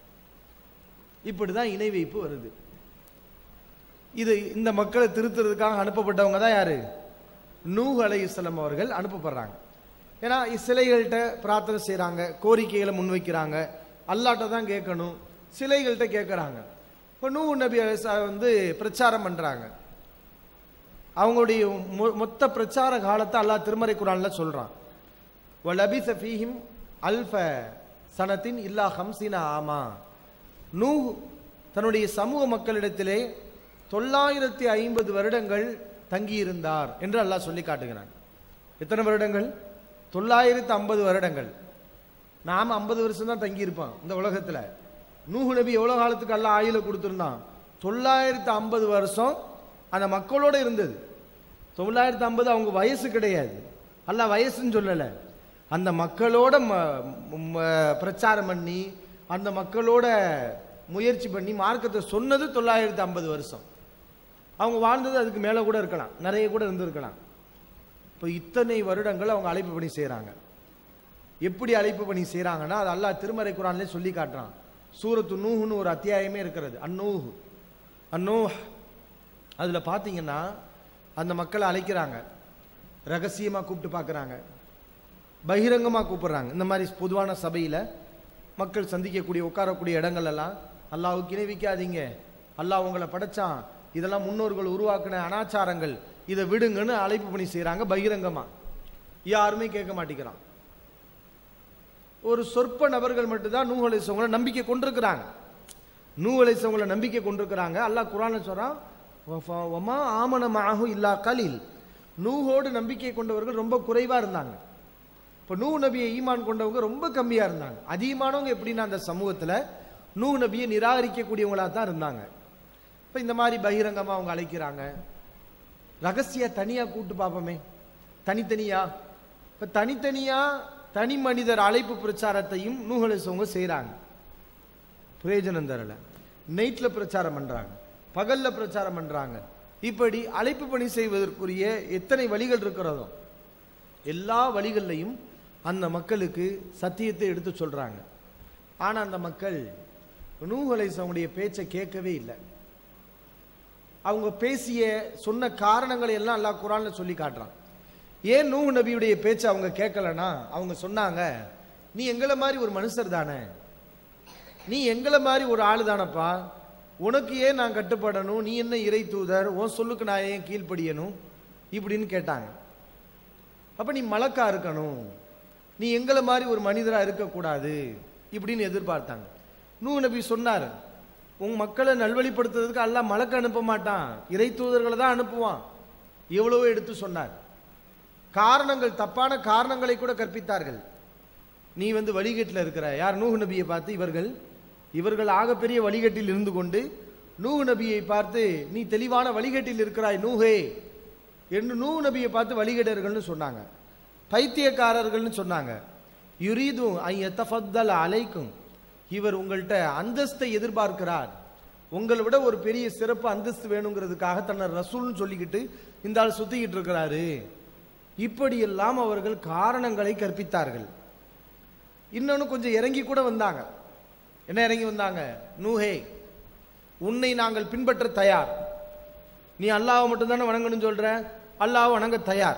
இப்படிதான் இணை வைப்பு வருது. இது இந்த மக்களை திருத்துறதுக்காக அனுப்பப்பட்டவங்க தான் யாரு? நூஹ் அலைஹிஸ்ஸலாம் அவர்கள் அனுப்பப்படுறாங்க. ஏன்னா சிலைகள்கிட்ட பிரார்த்தனை செய்யறாங்க, கோரிக்கைகளை முன்வைக்கிறாங்க, அல்லாஹ்ட்ட தான் கேட்கணும், சிலைகள்கிட்ட கேட்கறாங்க. இப்போ நூஹ் நபி வந்து பிரச்சாரம் பண்றாங்க. அவங்களுடைய மொத்த பிரச்சார காலத்தை அல்லாஹ் திருமறை குர்ஆன்ல சொல்றான். வலபிஸ ஃபீஹிம் அல்ஃப சனத்தின் இல்லா 50 ஆமா. நூஹ் தன்னுடைய சமூக மக்களிடத்திலே 950 வருடங்கள் தங்கியிருந்தார் என்று அல்லாஹ் சொல்லி காட்டுகிறான். எத்தனை வருடங்கள்? 950 வருடங்கள். நாம் 50 வருஷம் தான் தங்கி இருப்பான் இந்த உலகத்துல. நூஹ் நபி எவ்வளவு காலத்துக்கு அல்லாஹ் ஆயுள கொடுத்திருந்தான்? 950 வருஷம் அந்த மக்களோட இருந்தது. 950 அவங்க வயசு கிடையாது, அல்லாஹ் வயசுன்னு சொல்லல. அந்த மக்களோட பிரச்சாரம் பண்ணி அந்த மக்களோட முயற்சி பண்ணி மார்க்கத்தை சொன்னது 950 வருஷம். அவங்க வாழ்ந்தது அதுக்கு மேல கூட இருக்கலாம், நிறைய கூட இருந்திருக்கலாம். இப்போ இத்தனை வருடங்கள் அவங்க அழைப்பு பணி செய்யறாங்க. எப்படி அழைப்பு பணி செய்யறாங்கன்னா அது அல்லாஹ் திருமறை குர்ஆன்ல சொல்லி காட்டுறான். சூரத்து நூஹ்னு ஒரு அத்தியாயமே இருக்கிறது. அந்நூஹ் அன்னூஹ் அதில் பார்த்தீங்கன்னா அந்த மக்களை அழைக்கிறாங்க, ரகசியமாக கூப்பிட்டு பார்க்குறாங்க, பகிரங்கமாக கூப்பிடுறாங்க. இந்த மாதிரி பொதுவான சபையில் மக்கள் சந்திக்கக்கூடிய உட்காரக்கூடிய இடங்கள் எல்லாம் அல்லாஹ்வுக்கு இணை வைக்காதீங்க, அல்லாஹ் உங்களை படைச்சான், இதெல்லாம் முன்னோர்கள் உருவாக்கின அனாச்சாரங்கள், இதை விடுங்கன்னு அழைப்பு பண்ணி செய்கிறாங்க பகிரங்கமாக. யாருமே கேட்க மாட்டேங்கிறான். ஒரு சொற்ப நபர்கள் மட்டும்தான் நூஹ் அலைஹிஸ்ஸலாமை நம்பிக்கை கொண்டிருக்கிறாங்க. நூஹ் அலைஹிஸ்ஸலாமை நம்பிக்கை கொண்டிருக்கிறாங்க. அல்லாஹ் குர்ஆன்ல சொல்றான், வமா ஆமன மஅஹு இல்லா கலீல். நூஹோடு நம்பிக்கை கொண்டவர்கள் ரொம்ப குறைவா இருந்தாங்க. இப்போ நூஹ் நபியை ஈமான் கொண்டவங்க ரொம்ப கம்மியா இருந்தாங்க. அதிகமானவங்க எப்படின்னா அந்த சமூகத்தில் நூஹ் நபியை நிராகரிக்கக்கூடியவங்களா தான் இருந்தாங்க. இப்போ இந்த மாதிரி பகிரங்கமாக அவங்க அழைக்கிறாங்க. ரகசிய தனியாக கூப்பிட்டு பார்ப்போமே, தனித்தனியா. இப்போ தனித்தனியா தனி மனிதர் அழைப்பு பிரச்சாரத்தையும் நூஹ் அலைஹிஸ்ஸலாமை செய்கிறாங்க. பிரயோஜனம் தரல. நைட்டில் பிரச்சாரம் பண்ணுறாங்க, பகலில் பிரச்சாரம் பண்ணுறாங்க. இப்படி அழைப்பு பணி செய்வதற்குரிய எத்தனை வழிகள் இருக்கிறதோ எல்லா வழிகள்லையும் அந்த மக்களுக்கு சத்தியத்தை எடுத்து சொல்கிறாங்க. ஆனால் அந்த மக்கள் நூஹ் அலைஹிஸ்ஸலாமுடைய பேச்சை கேட்கவே இல்லை. அவங்க சொன்ன காரணங்களை எல்லாம் அல்லாஹ் குர்ஆன்ல சொல்லி காட்டுறான். ஏன் நூஹ் நபியுடைய பேச்சை அவங்க கேட்கலன்னா, அவங்க சொன்னாங்க, நீ எங்களை மாதிரி ஒரு மனுஷர் தானே, நீ எங்களை மாதிரி ஒரு ஆளு தானப்பா, உனக்கு ஏன் நான் கட்டுப்படணும், நீ என்ன இறை தூதர், உன் சொல்லுக்கு நான் ஏன் கீழ்ப்படியணும் இப்படின்னு கேட்டாங்க. அப்ப நீ மலக்கா இருக்கணும், நீ எங்களை மாதிரி ஒரு மனிதரா இருக்கக்கூடாது இப்படின்னு எதிர்பார்த்தாங்க. நூஹ் நபி சொன்னார், உங்க மக்களை நல்வழிப்படுத்துறதுக்கு அல்லாஹ் மலக்க அனுப்ப மாட்டான், இறை தூதர்களை தான் அனுப்புவான். எவ்வளவோ எடுத்து சொன்னார். காரணங்கள், தப்பான காரணங்களை கூட கற்பித்தார்கள். நீ வழிகேட்டில் இருக்கிற யார்? நூஹ் நபியை பார்த்து இவர்கள் ஆகப்பெரிய வழிகேட்டில் இருந்து கொண்டு நூஹ் நபியை பார்த்து நீ தெளிவான வழிகேட்டில் இருக்கிறாய் நூஹே என்று நூஹ் நபியை பார்த்து வழிகேடர்கள்னு சொன்னாங்க, பைத்தியக்காரர்கள்னு சொன்னாங்க. யுரீது ஐ யதஃபத்தல் அலைக்கும், இவர் உங்கள்கிட்ட அந்தஸ்தை எதிர்பார்க்கிறார், உங்களை விட ஒரு பெரிய சிறப்பு அந்தஸ்து வேணுங்கிறதுக்காக தன்னை ரசூல்னு சொல்லிக்கிட்டு இந்த ஆள் சுத்திக்கிட்டு இருக்கிறாரு. இப்படியெல்லாம் அவர்கள் காரணங்களை கற்பித்தார்கள். இன்னொன்னு கொஞ்சம் இறங்கி கூட வந்தாங்க. என்ன இறங்கி வந்தாங்க? நூஹே, உன்னை நாங்கள் பின்பற்ற தயார், நீ அல்லாஹ்வை மட்டும்தானே வணங்கணும்னு சொல்ற, அல்லாஹ்வை வணங்க தயார்.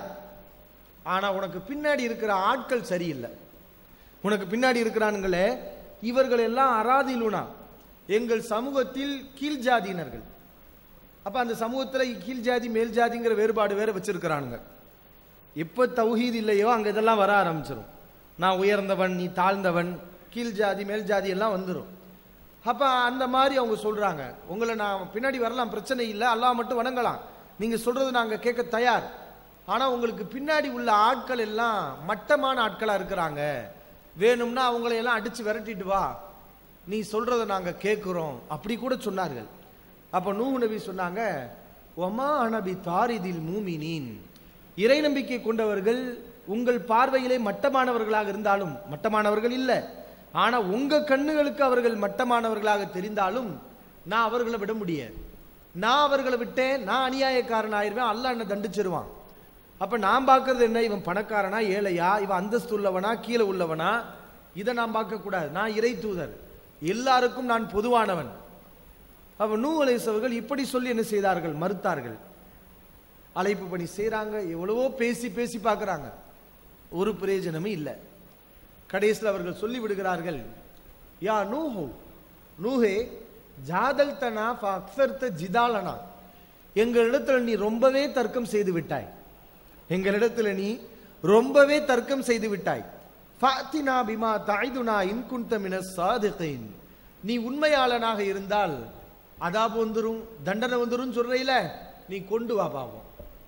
ஆனா உனக்கு பின்னாடி இருக்கிற ஆட்கள் சரியில்லை. உனக்கு பின்னாடி இருக்கிறானுங்களே இவர்கள் எல்லாம் அராதிலுனா, எங்கள் சமூகத்தில் கீழ் ஜாதியினர்கள். அப்ப அந்த சமூகத்தில் கீழ் ஜாதி மேல் ஜாதிங்கிற வேறுபாடு வேற வச்சிருக்கிறானுங்க. எப்போ தௌஹீத் இல்லையோ அங்கே இதெல்லாம் வர ஆரம்பிச்சிடும். நான் உயர்ந்தவன், நீ தாழ்ந்தவன், கீழ் ஜாதி மேல் ஜாதி எல்லாம் வந்துடும். அப்போ அந்த மாதிரி அவங்க சொல்கிறாங்க, உங்களை நான் பின்னாடி வரலாம், பிரச்சனை இல்லை, அல்லாஹ் மட்டும் வணங்கலாம், நீங்கள் சொல்கிறது நாங்கள் கேட்க தயார். ஆனால் உங்களுக்கு பின்னாடி உள்ள ஆட்கள் எல்லாம் மட்டமான ஆட்களாக இருக்கிறாங்க, வேணும்னா அவங்களையெல்லாம் அடித்து விரட்டிட்டு வா, நீ சொல்கிறத நாங்கள் கேட்குறோம் அப்படி கூட சொன்னார்கள். அப்போ நூஹ் நபி சொன்னாங்க, ஒமா அனபி தாரிதில் மூமினீன், இறை நம்பிக்கை கொண்டவர்கள் உங்கள் பார்வையிலே மட்டமானவர்களாக இருந்தாலும், மட்டமானவர்கள் இல்லை, ஆனா உங்க கண்ணுகளுக்கு அவர்கள் மட்டமானவர்களாக தெரிந்தாலும் நான் அவர்களை விட முடியாது. நான் அவர்களை விட்டேன், நான் அநியாயக்காரன் ஆயிருவேன், அல்லாஹ் என்ன தண்டிச்சிருவான். அப்ப நான் பார்க்கறது என்ன, இவன் பணக்காரனா ஏழையா, இவன் அந்தஸ்து உள்ளவனா கீழே உள்ளவனா, இதை நான் பார்க்க கூடாது. நான் இறை தூதர், எல்லாருக்கும் நான் பொதுவானவன். அப்ப நூஹ் அலைஹிஸ்ஸலாம் இப்படி சொல்லி என்ன செய்தார்கள்? மறுத்தார்கள். அழைப்பு பணி செய்யறாங்க, எவ்வளவோ பேசி பேசி பார்க்கறாங்க, ஒரு பிரயோஜனமே இல்லை. கடைசியில் அவர்கள் சொல்லி விடுகிறார்கள், யா நூஹு, நூஹே ஜாதல் தனா ஃபக்ஸர்த ஜிதாலனா, எங்களிடத்தில் நீ ரொம்பவே தர்க்கம் செய்து விட்டாய், எங்களிடத்தில் நீ ரொம்பவே தர்க்கம் செய்து விட்டாய். ஃபாத்தினா பிமா தஇதுனா இன் குன்த மினஸ் சாதிகீன், நீ உண்மையாளனாக இருந்தால் அதாபு வந்துரும், தண்டனை வந்துரும் சொல்றீல, நீ கொண்டு வா பாவம்.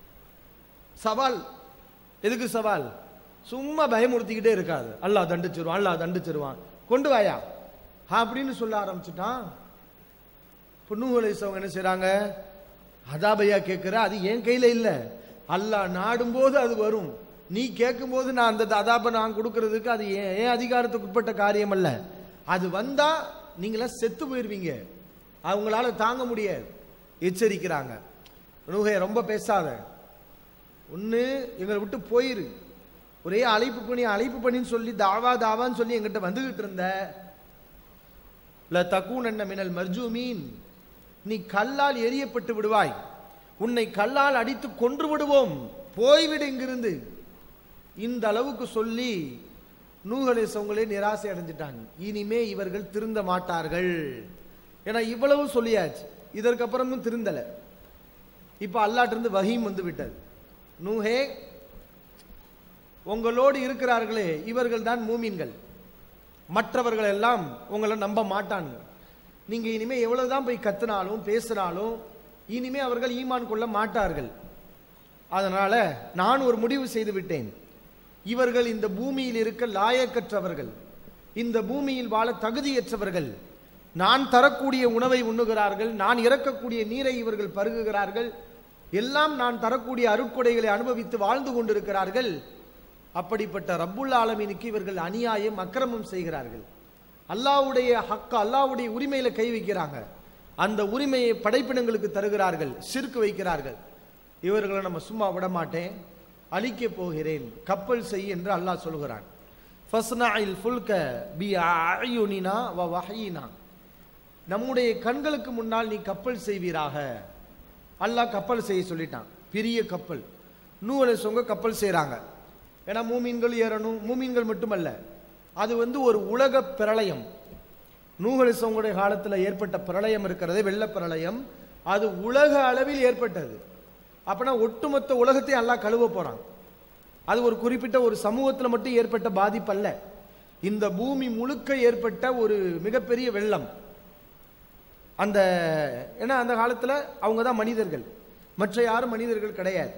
சவால். எதுக்கு சவால்? சும்மா பயமுறுத்திக்கிட்டே இருக்காது, அல்லாஹ் தண்டிச்சிருவான், அல்லாஹ் தண்டிச்சிருவான், கொண்டு வாயா அப்படின்னு சொல்ல ஆரம்பிச்சுட்டான். நூஹ் அலைஹிஸ்ஸலாம் என்ன செய்றாங்க? அதாபையா கேட்கிற, அது என் கையில இல்ல, அல்லாஹ் நாடும் போது அது வரும், நீ கேட்கும் போது நான் அந்த அதாபை நான் கொடுக்கறதுக்கு அது ஏன் அதிகாரத்துக்கு உட்பட்ட காரியம் அல்ல, அது வந்தா நீங்களா செத்து போயிருவீங்க, அவங்களால தாங்க முடியாது, எச்சரிக்கிறாங்க. நூஹே ரொம்ப பேசாத, ஒன்று எங்களை விட்டு போயிரு, ஒரே அழைப்பு பண்ணின்னு சொல்லி தாவான்னு சொல்லி எங்கிட்ட வந்துகிட்டு இருந்த, ல தக்கூனன்ன மினல் மர்ஜூமீன், நீ கல்லால் எரியப்பட்டு விடுவாய், உன்னை கல்லால் அடித்து கொன்று விடுவோம், போய்விடு இங்கிருந்து. இந்த அளவுக்கு சொல்லி நூஹ் அலைஹிஸ்ஸலாமங்களே நிராசை அடைஞ்சிட்டாங்க. இனிமே இவர்கள் திருந்த மாட்டார்கள். ஏன்னா இவ்வளவு சொல்லியாச்சு, இதற்கப்புறமும் திருந்தல. இப்ப அல்லாஹ்ட்ட இருந்து வஹீம் வந்து விட்டது. நூஹே, உங்களோடு இருக்கிறார்களே இவர்கள் தான் மூமின்கள், மற்றவர்கள் எல்லாம் உங்களை நம்ப மாட்டாங்க. நீங்க இனிமே எவ்வளவுதான் போய் கத்தினாலும் பேசினாலும் இனிமே அவர்கள் ஈமான் கொள்ள மாட்டார்கள். அதனால நான் ஒரு முடிவு செய்து விட்டேன். இவர்கள் இந்த பூமியில் இருக்க லாயக்கற்றவர்கள், இந்த பூமியில் வாழ தகுதியற்றவர்கள். நான் தரக்கூடிய உணவை உண்ணுகிறார்கள், நான் இறக்கக்கூடிய நீரை இவர்கள் பருகுகிறார்கள், எல்லாம் நான் தரக்கூடிய அருட்கொடைகளை அனுபவித்து வாழ்ந்து கொண்டிருக்கிறார்கள். அப்படிப்பட்ட ரப்புல் ஆலமீனுக்கு இவர்கள் அநியாயம் அக்கிரமம் செய்கிறார்கள். அல்லாஹ்வுடைய ஹக்க, அல்லாஹ்வுடைய உரிமையில கை வைக்கிறாங்க. அந்த உரிமையை படைப்பினங்களுக்கு தருகிறார்கள், ஷிர்க் வைக்கிறார்கள். இவர்களை நம்ம சும்மா விட மாட்டேன், அழிக்க போகிறேன், கப்பல் செய் என்று அல்லாஹ் சொல்கிறான். ஃபஸ்னஇல் ஃபுல்க பி அயுனினா வ வஹீனா, நம்முடைய கண்களுக்கு முன்னால் நீ கப்பல் செய்வீராக. அல்லாஹ் கப்பல் செய்ய சொல்லிட்டான், பெரிய கப்பல். நூஹ் அலைஹிஸ்ஸலாம் கப்பல் செய்கிறாங்க. ஏன்னா மூமின்கள் ஏறணும். மூமின்கள் மட்டுமல்ல, அது ஒரு உலக பிரளயம். நூஹ் அலைஹிஸ்ஸலாமுடைய காலத்தில் ஏற்பட்ட பிரளயம் இருக்கிறது, வெள்ள பிரளயம். அது உலக அளவில் ஏற்பட்டது. அப்படின்னா ஒட்டுமொத்த உலகத்தையும் அல்லாஹ் கழுவ போறான். அது ஒரு குறிப்பிட்ட ஒரு சமூகத்தில் மட்டும் ஏற்பட்ட பாதிப்பு அல்ல, இந்த பூமி முழுக்க ஏற்பட்ட ஒரு மிகப்பெரிய வெள்ளம். அந்த ஏன்னா அந்த காலத்தில் அவங்க தான் மனிதர்கள், மற்ற யாரும் மனிதர்கள் கிடையாது.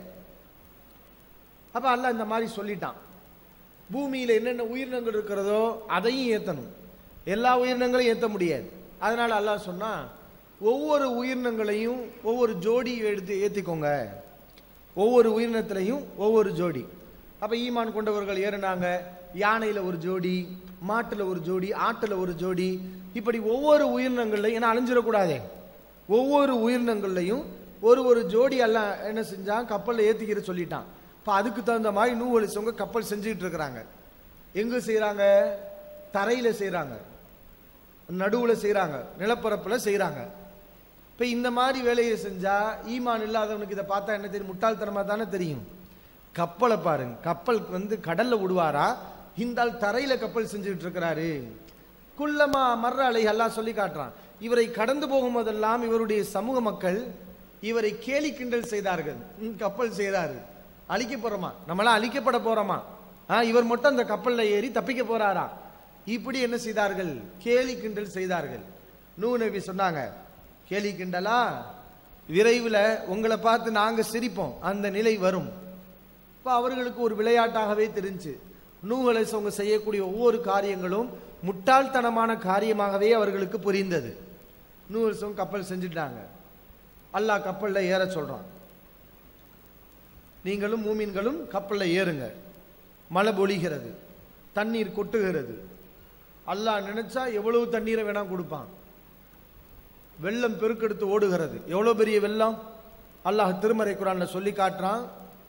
அப்ப அல்லாஹ் இந்த மாதிரி சொல்லிட்டான், பூமியில என்னென்ன உயிரினங்கள் இருக்கிறதோ அதையும் ஏற்றணும். எல்லா உயிரினங்களையும் ஏற்ற முடியாது. அதனால அல்லாஹ் சொன்னா, ஒவ்வொரு உயிரினங்களையும் ஒவ்வொரு ஜோடி எடுத்து ஏற்றிக்கோங்க, ஒவ்வொரு உயிரினத்திலையும் ஒவ்வொரு ஜோடி. அப்ப ஈமான் கொண்டவர்கள் ஏறினாங்க. யானையில ஒரு ஜோடி, மாட்டுல ஒரு ஜோடி, ஆட்டுல ஒரு ஜோடி, இப்படி ஒவ்வொரு உயிரினங்கள்லையும், ஏன்னா அழிஞ்சிடக்கூடாதே, ஒவ்வொரு உயிரினங்கள்லையும் ஒரு ஒரு ஜோடி எல்லாம் என்ன செஞ்சான், கப்பலில் ஏற்றிக்கிற சொல்லிட்டான். இப்போ அதுக்கு தகுந்த மாதிரி நூஹ் அலைஹிஸ்ஸலாம் கப்பல் செஞ்சுக்கிட்டு இருக்கிறாங்க. எங்க செய்யறாங்க? தரையில செய்யறாங்க, நடுவில் செய்யறாங்க, நிலப்பரப்பில் செய்யறாங்க. இப்போ இந்த மாதிரி வேலையை செஞ்சா ஈமான் இல்லாதவனுக்கு இதை பார்த்தா என்ன தெரியும்? முட்டாள்தனமா தானே தெரியும். கப்பலை பாருங்க, கப்பல் கடல்ல விடுவாரா, இந்த தரையில கப்பல் செஞ்சுக்கிட்டு இருக்கிறாரு. குள்ளமா மர்ற அலை அல்லாஹ் சொல்லி காட்டுறான். இவரை கடந்து போகும்போதெல்லாம் இவருடைய சமூக மக்கள் இவரை கேலி கிண்டல் செய்தார்கள். கப்பல் செய்தாரு, அழிக்க போறோமா, நம்மளாம் அழிக்கப்பட போறோமா, இவர் மட்டும் அந்த கப்பல்ல ஏறி தப்பிக்க போறாரா, இப்படி என்ன செய்தார்கள்? கேலி கிண்டல் செய்தார்கள். நூஹ் நபி சொன்னாங்க, கேலி கிண்டலா, விரைவில் உங்களை பார்த்து நாங்க சிரிப்போம், அந்த நிலை வரும். இப்போ அவர்களுக்கு ஒரு விளையாட்டாகவே தெரிஞ்சு நூஹ் அலைஹிஸ்ஸலாம் செய்யக்கூடிய ஒவ்வொரு காரியங்களும் முட்டாள்தனமான காரியமாகவே அவர்களுக்கு புரிந்தது. நூஹ் அலைஹிஸ்ஸலாம் கப்பல் செஞ்சுட்டாங்க. அல்லாஹ் கப்பல்ல ஏற சொல்றான், நீங்களும் மூமின்களும் கப்பல்ல ஏறுங்க. மழை பொழிகிறது, தண்ணீர் கொட்டுகிறது. அல்லாஹ் நினைச்சா எவ்வளவு தண்ணீரை வேணா கொடுப்பான். வெள்ளம் பெருக்கெடுத்து ஓடுகிறது. எவ்வளவு பெரிய வெள்ளம் அல்லாஹ் திருமறை குர்ஆன்ல சொல்லி காட்டுறான்.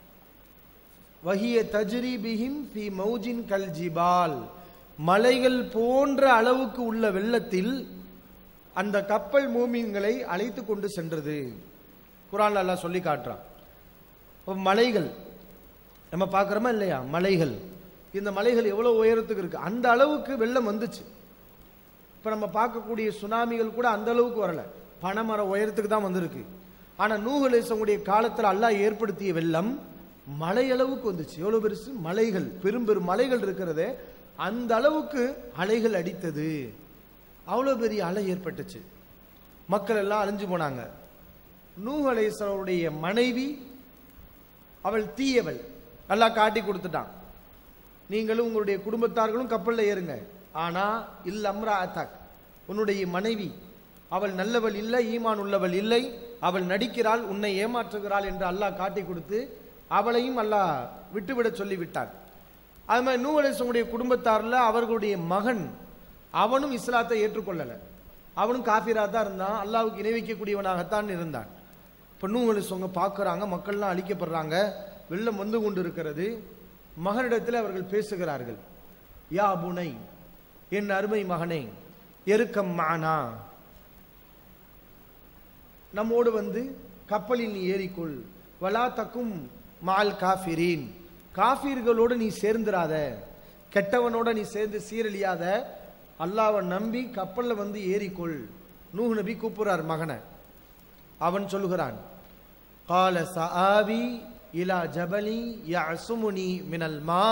வஹிய தஜ்ரி பிஹிம் ஃபீ மௌஜின் கல் ஜிபால், மலைகள் போன்ற அளவுக்கு உள்ள வெள்ளத்தில் அந்த கப்பல் மூமின்களை அழைத்து கொண்டு சென்றது. குர்ஆன்ல அல்லாஹ் சொல்லி காட்டுறான். மலைகள் நம்ம பார்க்கிறோமா இல்லையா? மலைகள், இந்த மலைகள் எவ்வளவு உயரத்துக்கு இருக்கு, அந்த அளவுக்கு வெள்ளம் வந்துச்சு. இப்ப நம்ம பார்க்கக்கூடிய சுனாமிகள் கூட அந்த அளவுக்கு வரல, பனைமர உயரத்துக்கு தான் வந்திருக்கு. ஆனா நூஹ் அலைஹிஸ்ஸலாமுடைய காலத்தில் அல்லாஹ் ஏற்படுத்திய வெள்ளம் மலை அளவுக்கு வந்துச்சு. எவ்வளவு பெருசு மலைகள், பெரும் பெரும் மலைகள் இருக்கிறதே, அந்த அளவுக்கு அலைகள் அடித்தது. அவ்வளவு பெரிய அலை ஏற்பட்டுச்சு. மக்கள் எல்லாம் அழிஞ்சு போனாங்க. நூஹ் அலைஹிஸ்ஸலாமுடைய மனைவி அவள் தீயவள், அல்லாஹ் காட்டி கொடுத்துட்டான். நீங்களும் உங்களுடைய குடும்பத்தார்களும் கப்பல்ல ஏறுங்க. ஆனா இல்ல அம்ராஅத்தக், உன்னுடைய மனைவி அவள் நல்லவள் இல்லை, ஈமான் உள்ளவள் இல்லை, அவள் நடிக்கிறாள், உன்னை ஏமாற்றுகிறாள் என்று அல்லாஹ் காட்டி கொடுத்து அவளையும் அல்லாஹ் விட்டுவிட சொல்லிவிட்டான். அது மாதிரி நூஹ் அலைஹிஸ்ஸலாமுடைய குடும்பத்தாரில் அவர்களுடைய மகன், அவனும் இஸ்லாத்தை ஏற்றுக்கொள்ளல, அவனும் காஃபிரா தான் இருந்தான், அல்லாஹ்வுக்கு இணை வைக்கக்கூடியவனாகத்தான் இருந்தான். இப்போ நூஹ் அலைஹிஸ்ஸலாம் பார்க்குறாங்க, மக்கள்லாம் அழிக்கப்படுறாங்க, வெள்ளம் வந்து கொண்டு இருக்கிறது. மகனிடத்தில் அவர்கள் பேசுகிறார்கள், யா புனை, என் அருமை மகனே, எருக்கம் மானா, நம்மோடு வந்து கப்பலில் நீ ஏறிக்கொள், வலா தக்கும் மால் காஃபிரீன், காஃபிர்களோடு நீ சேர்ந்துராத, கெட்டவனோட நீ சேர்ந்து சீரழியாத, அல்லாஹ்வை நம்பி கப்பல்ல வந்து ஏறிக்கொள். நூஹ் நபி கூப்பிடுறார் மகனை. அவன் சொல்லுகிறான், கால சஆவி இலா ஜபலி யஅசுமுனி மினல் மா,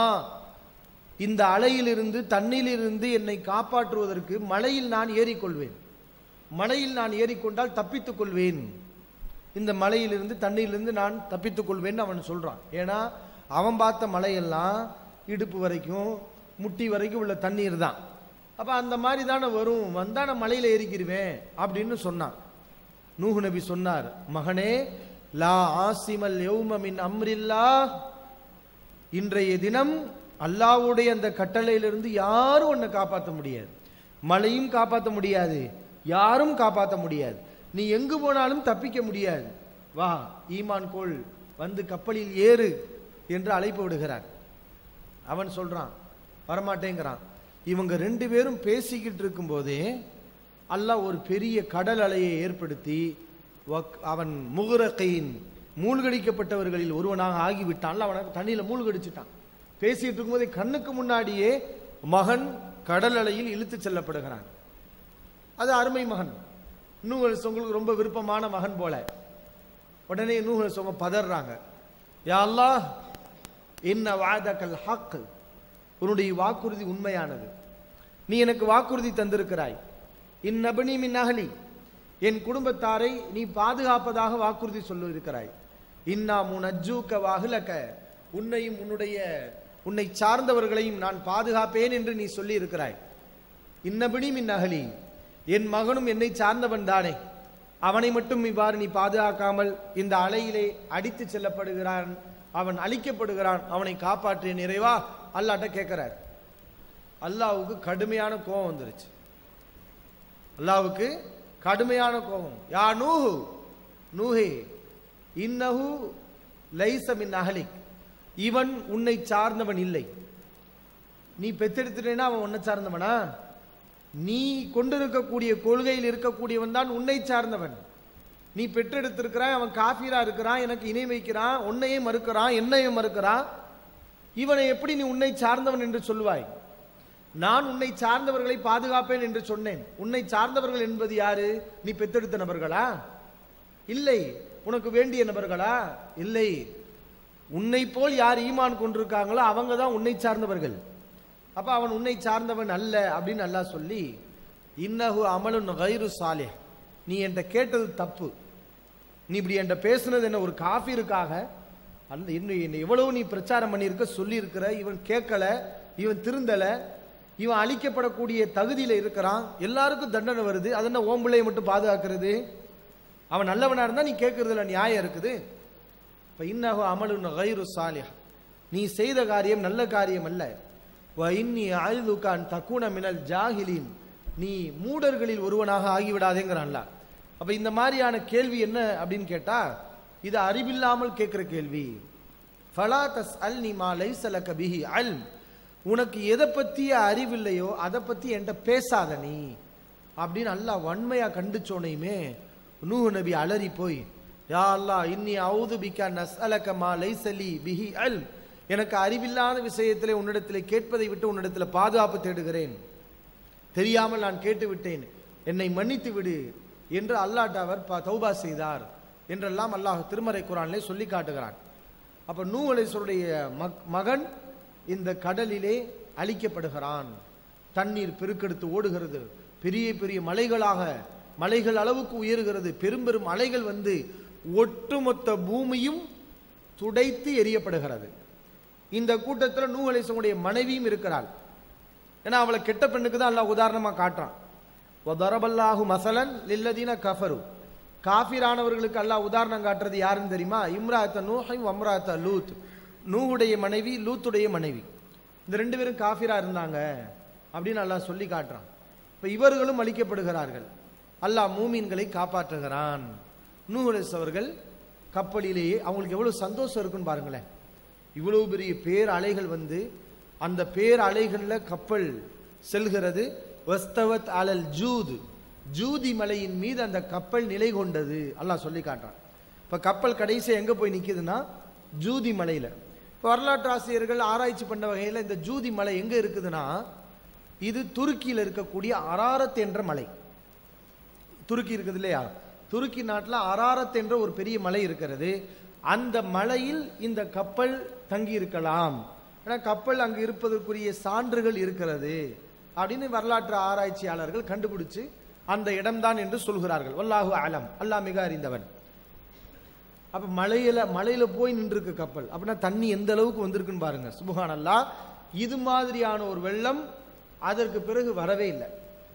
இந்த அலையிலிருந்து தண்ணீரிலிருந்து என்னை காப்பாற்றுவதற்கு மலையில் நான் ஏறிக்கொள்வேன், மலையில் நான் ஏறிக்கொண்டால் தப்பித்துக் கொள்வேன், இந்த மலையிலிருந்து தண்ணீரிலிருந்து நான் தப்பித்துக் கொள்வேன் அவன் சொல்றான். ஏன்னா அவன் பார்த்த மலையெல்லாம் இடுப்பு வரைக்கும் முட்டி வரைக்கும் உள்ள தண்ணீர் தான். அப்ப அந்த மாதிரி தானே வரும், வந்தா நான் மலையில ஏறிக்கிருவேன் அப்படின்னு சொன்னான். நூஹ் நபி சொன்னார், மகனே, லா ஆசிமல் யௌம மின் அம்ரில்லாஹ், இன்றைய தினம் அல்லாஹ்வுடைய அந்த கட்டளையிலிருந்து யாரும் உன்னை காப்பாற்ற முடியாது, மலையும் காப்பாற்ற முடியாது, யாரும் காப்பாற்ற முடியாது, நீ எங்கு போனாலும் தப்பிக்க முடியாது, வா ஈமான் கொள், வந்து கப்பலில் ஏறு என்று அழைப்பு விடுகிறார். அவன் சொல்றான், வரமாட்டேங்கிறான். இவங்க ரெண்டு பேரும் பேசிக்கிட்டு இருக்கும் போதே அல்லாஹ் ஒரு பெரிய கடல் அலையை ஏற்படுத்தி அவன் முகரகையின் மூழ்கடிக்கப்பட்டவர்களில் ஒருவனாக ஆகிவிட்டான். அவனுக்கு தண்ணியில மூழ்கடிச்சுட்டான். பேசிட்டு இருக்கும் போதே கண்ணுக்கு முன்னாடியே மகன் கடல் அலையில் இழுத்து செல்லப்படுகிறான். அது அருமை மகன், நூஹ் அலைஹிஸ்ஸலாமுக்கு ரொம்ப விருப்பமான மகன் போல. உடனே நூஹ் அலைஹிஸ்ஸலாம் பதறாங்க, யா அல்லாஹ் இன்ன வஅதகல் ஹக், உன்னுடைய வாக்குறுதி உண்மையானது, நீ எனக்கு வாக்குறுதி தந்திருக்கிறாய். இன்னபனி மின் அஹ்லி, என் குடும்பத்தாரை நீ பாதுகாப்பதாக வாக்குறுதி சொல்லியிருக்கிறாய். இன்னா முனஜ்ஜூக வஅஹ்லக, உன்னையும் உன்னை சார்ந்தவர்களையும் நான் பாதுகாப்பேன் என்று நீ சொல்லி இருக்கிறாய். இன்னபனி மின் அஹ்லி, என் மகனும் என்னை சார்ந்தவன் தானே, அவனை மட்டும் இவ்வாறு நீ பாதுகாக்காமல் இந்த அலையிலே அடித்து செல்லப்படுகிறான், அவன் அழிக்கப்படுகிறான், அவனை காப்பாற்றிய நிறைவா அல்லாஹ்ட்ட கேட்கிறார். அல்லாஹ்வுக்கு கடுமையான கோபம் வந்துருச்சு. அல்லாஹ்வுக்கு கடுமையான கோபம். யா நூஹ், நூஹே, இன்னஹு லைஸ மின் அஹ்லிக், இவன் உன்னை சார்ந்தவன் இல்லை. நீ பெத்தெடுத்துட்டேன்னா அவன் உன்னை சார்ந்தவனா? நீ கொண்டிருக்கக்கூடிய கொள்கையில் இருக்கக்கூடியவன் தான் உன்னை சார்ந்தவன். நீ பெற்றெடுத்திருக்கிறான், அவன் காஃபிரா இருக்கிறான், எனக்கு இணை வைக்கிறான், உன்னையே மறுக்கிறான், என்னையும் மறுக்கிறான், இவனை எப்படி நீ உன்னை சார்ந்தவன் என்று சொல்வாய்? நான் உன்னை சார்ந்தவர்களை பாதுகாப்பேன் என்று சொன்னேன். உன்னை சார்ந்தவர்கள் என்பது யாரு? நீ பெற்றெடுத்த நபர்களா? இல்லை. உனக்கு வேண்டிய நபர்களா? இல்லை. உன்னை போல் யார் ஈமான் கொண்டிருக்காங்களோ அவங்க தான் உன்னை சார்ந்தவர்கள். அப்ப அவன் உன்னை சார்ந்தவன் அல்ல அப்படின்னு அல்லாஹ் சொல்லி, இன்னஹு அமலுன் கைரு சாலிஹ், நீ என்கிட்ட கேட்டது தப்பு, நீ இப்படி என்கிட்ட பேசுனது என்ன ஒரு காஃபிருக்காக அந்த இன்னும் எவ்வளவு நீ பிரச்சாரம் பண்ணியிருக்க, சொல்லி இருக்கிற, இவன் கேட்கல, இவன் திருந்தல, இவன் அழிக்கப்படக்கூடிய தகுதியில இருக்கிறான், எல்லாருக்கும் தண்டனை வருது, அது என்ன ஓம்பிள்ளையை மட்டும் பாதுகாக்கிறது? அவன் நல்லவனா இருந்தா நீ கேட்கறதுல நியாயம் இருக்குது. இப்ப இன்னஹு அமலுன் கைரு சாலிஹ், நீ செய்த காரியம் நல்ல காரியம் அல்ல. வ இன்னி அஅதுக அன் தகுன மினல் ஜாஹிலீன், நீ மூடர்களில் ஒருவனாக ஆகிவிடாதேங்கிறான்ல. அப்ப இந்த மாதிரியான கேள்வி என்ன அப்படின்னு கேட்டா, இது அறிவில்லாமல் கேட்கிற கேள்வி. ஃபலா தஸ்அல்னி மா லைஸ லக பிஹி இல்ம், உனக்கு எதை பத்திய அறிவில்லையோ அதை பத்தி என்கிட்ட பேசாத நீ அப்படின்னு அல்லாஹ் வன்மையா கண்டிச்சோனையுமே நூஹ் நபி அலறி போய், யா அல்லாஹ் இன்னி அஊது பிக நஸ்அலக மா லைஸ லி பிஹி இல்ம், எனக்கு அறிவில்லாத விஷயத்திலே உன்னிடத்திலே கேட்பதை விட்டு உன்னிடத்திலே பாதுகாப்பு தேடுகிறேன், தெரியாமல் நான் கேட்டு விட்டேன், என்னை மன்னித்து விடு என்று அல்லாஹ் அவர் தௌபா செய்தார் என்றெல்லாம் அல்லாஹ் திருமறை குர்ஆனிலே சொல்லி காட்டுகிறான். அப்ப நூஹ் அலைஹிஸ்ஸலாமுடைய மகன் இந்த கடலிலே அழிக்கப்படுகிறான். தண்ணீர் பெருக்கெடுத்து ஓடுகிறது, பெரிய பெரிய மலைகள் அளவுக்கு உயர்கிறது, பெரும் பெரும் அலைகள் வந்து ஒட்டுமொத்த பூமியும் துடைத்து எரியப்படுகிறது. இந்த கூட்டத்தில் நூஹ் அலைஹிஸ்ஸலாமுடைய மனைவியும் இருக்கிறாள். ஏன்னா அவளை கெட்ட பெண்ணுக்கு தான் அல்லாஹ் உதாரணமா காட்டுறான். வதரபல்லாஹு மஸலன் லில்லதீன கஃபரு, காஃபிரானவர்களுக்கு அல்லாஹ் உதாரணம் காட்டுறது யாருன்னு தெரியுமா? இம்ராஅத்த நூஹ் வம்ராஅத்த லூத், நூஹுடைய மனைவி லூத்துடைய மனைவி, இந்த ரெண்டு பேரும் காஃபிரா இருந்தாங்க அப்படின்னு அல்லாஹ் சொல்லி காட்டுறான். இப்ப இவர்களும் அழிக்கப்படுகிறார்கள், அல்லாஹ் மூமீன்களை காப்பாற்றுகிறான். நூஹ் அலைஹிஸ்ஸலாம் அவர்கள் கப்பலிலேயே அவங்களுக்கு எவ்வளவு சந்தோஷம் இருக்குன்னு பாருங்களேன். இவ்வளவு பெரிய பேர் அலைகள் வந்து அந்த பேர் அலைகள்ல கப்பல் செல்கிறது. வஸ்தவத் அலல் ஜூத், ஜூதி மலையின் மீது அந்த கப்பல் நிலை கொண்டது அல்லாஹ் சொல்லி காட்டுறான். இப்ப கப்பல் கடைசி எங்க போய் நிக்குதுன்னா ஜூதி மலையில. இப்ப வரலாற்று ஆசிரியர்கள் ஆராய்ச்சி பண்ண வகையில் இந்த ஜூதி மலை எங்க இருக்குதுன்னா இது துருக்கியில் இருக்கக்கூடிய அராரத் என்ற மலை. துருக்கி இருக்குது இல்லையா, துருக்கி நாட்டில் அராரத் என்ற ஒரு பெரிய மலை இருக்கிறது. அந்த மலையில் இந்த கப்பல் தங்கி இருக்கலாம், ஏன்னா கப்பல் அங்கு இருப்பதற்குரிய சான்றுகள் இருக்கிறது அப்படின்னு வரலாற்று ஆராய்ச்சியாளர்கள் கண்டுபிடிச்சு அந்த இடம்தான் என்று சொல்கிறார்கள். வல்லாஹு அலம், அல்லாஹ் மிக அறிந்தவன். அப்ப மலையில போய் நின்றுருக்கு கப்பல் அப்படின்னா தண்ணி எந்த அளவுக்கு வந்திருக்குன்னு பாருங்க. சுப்ஹானல்லாஹ். இது மாதிரியான ஒரு வெள்ளம் அதற்கு பிறகு வரவே இல்லை.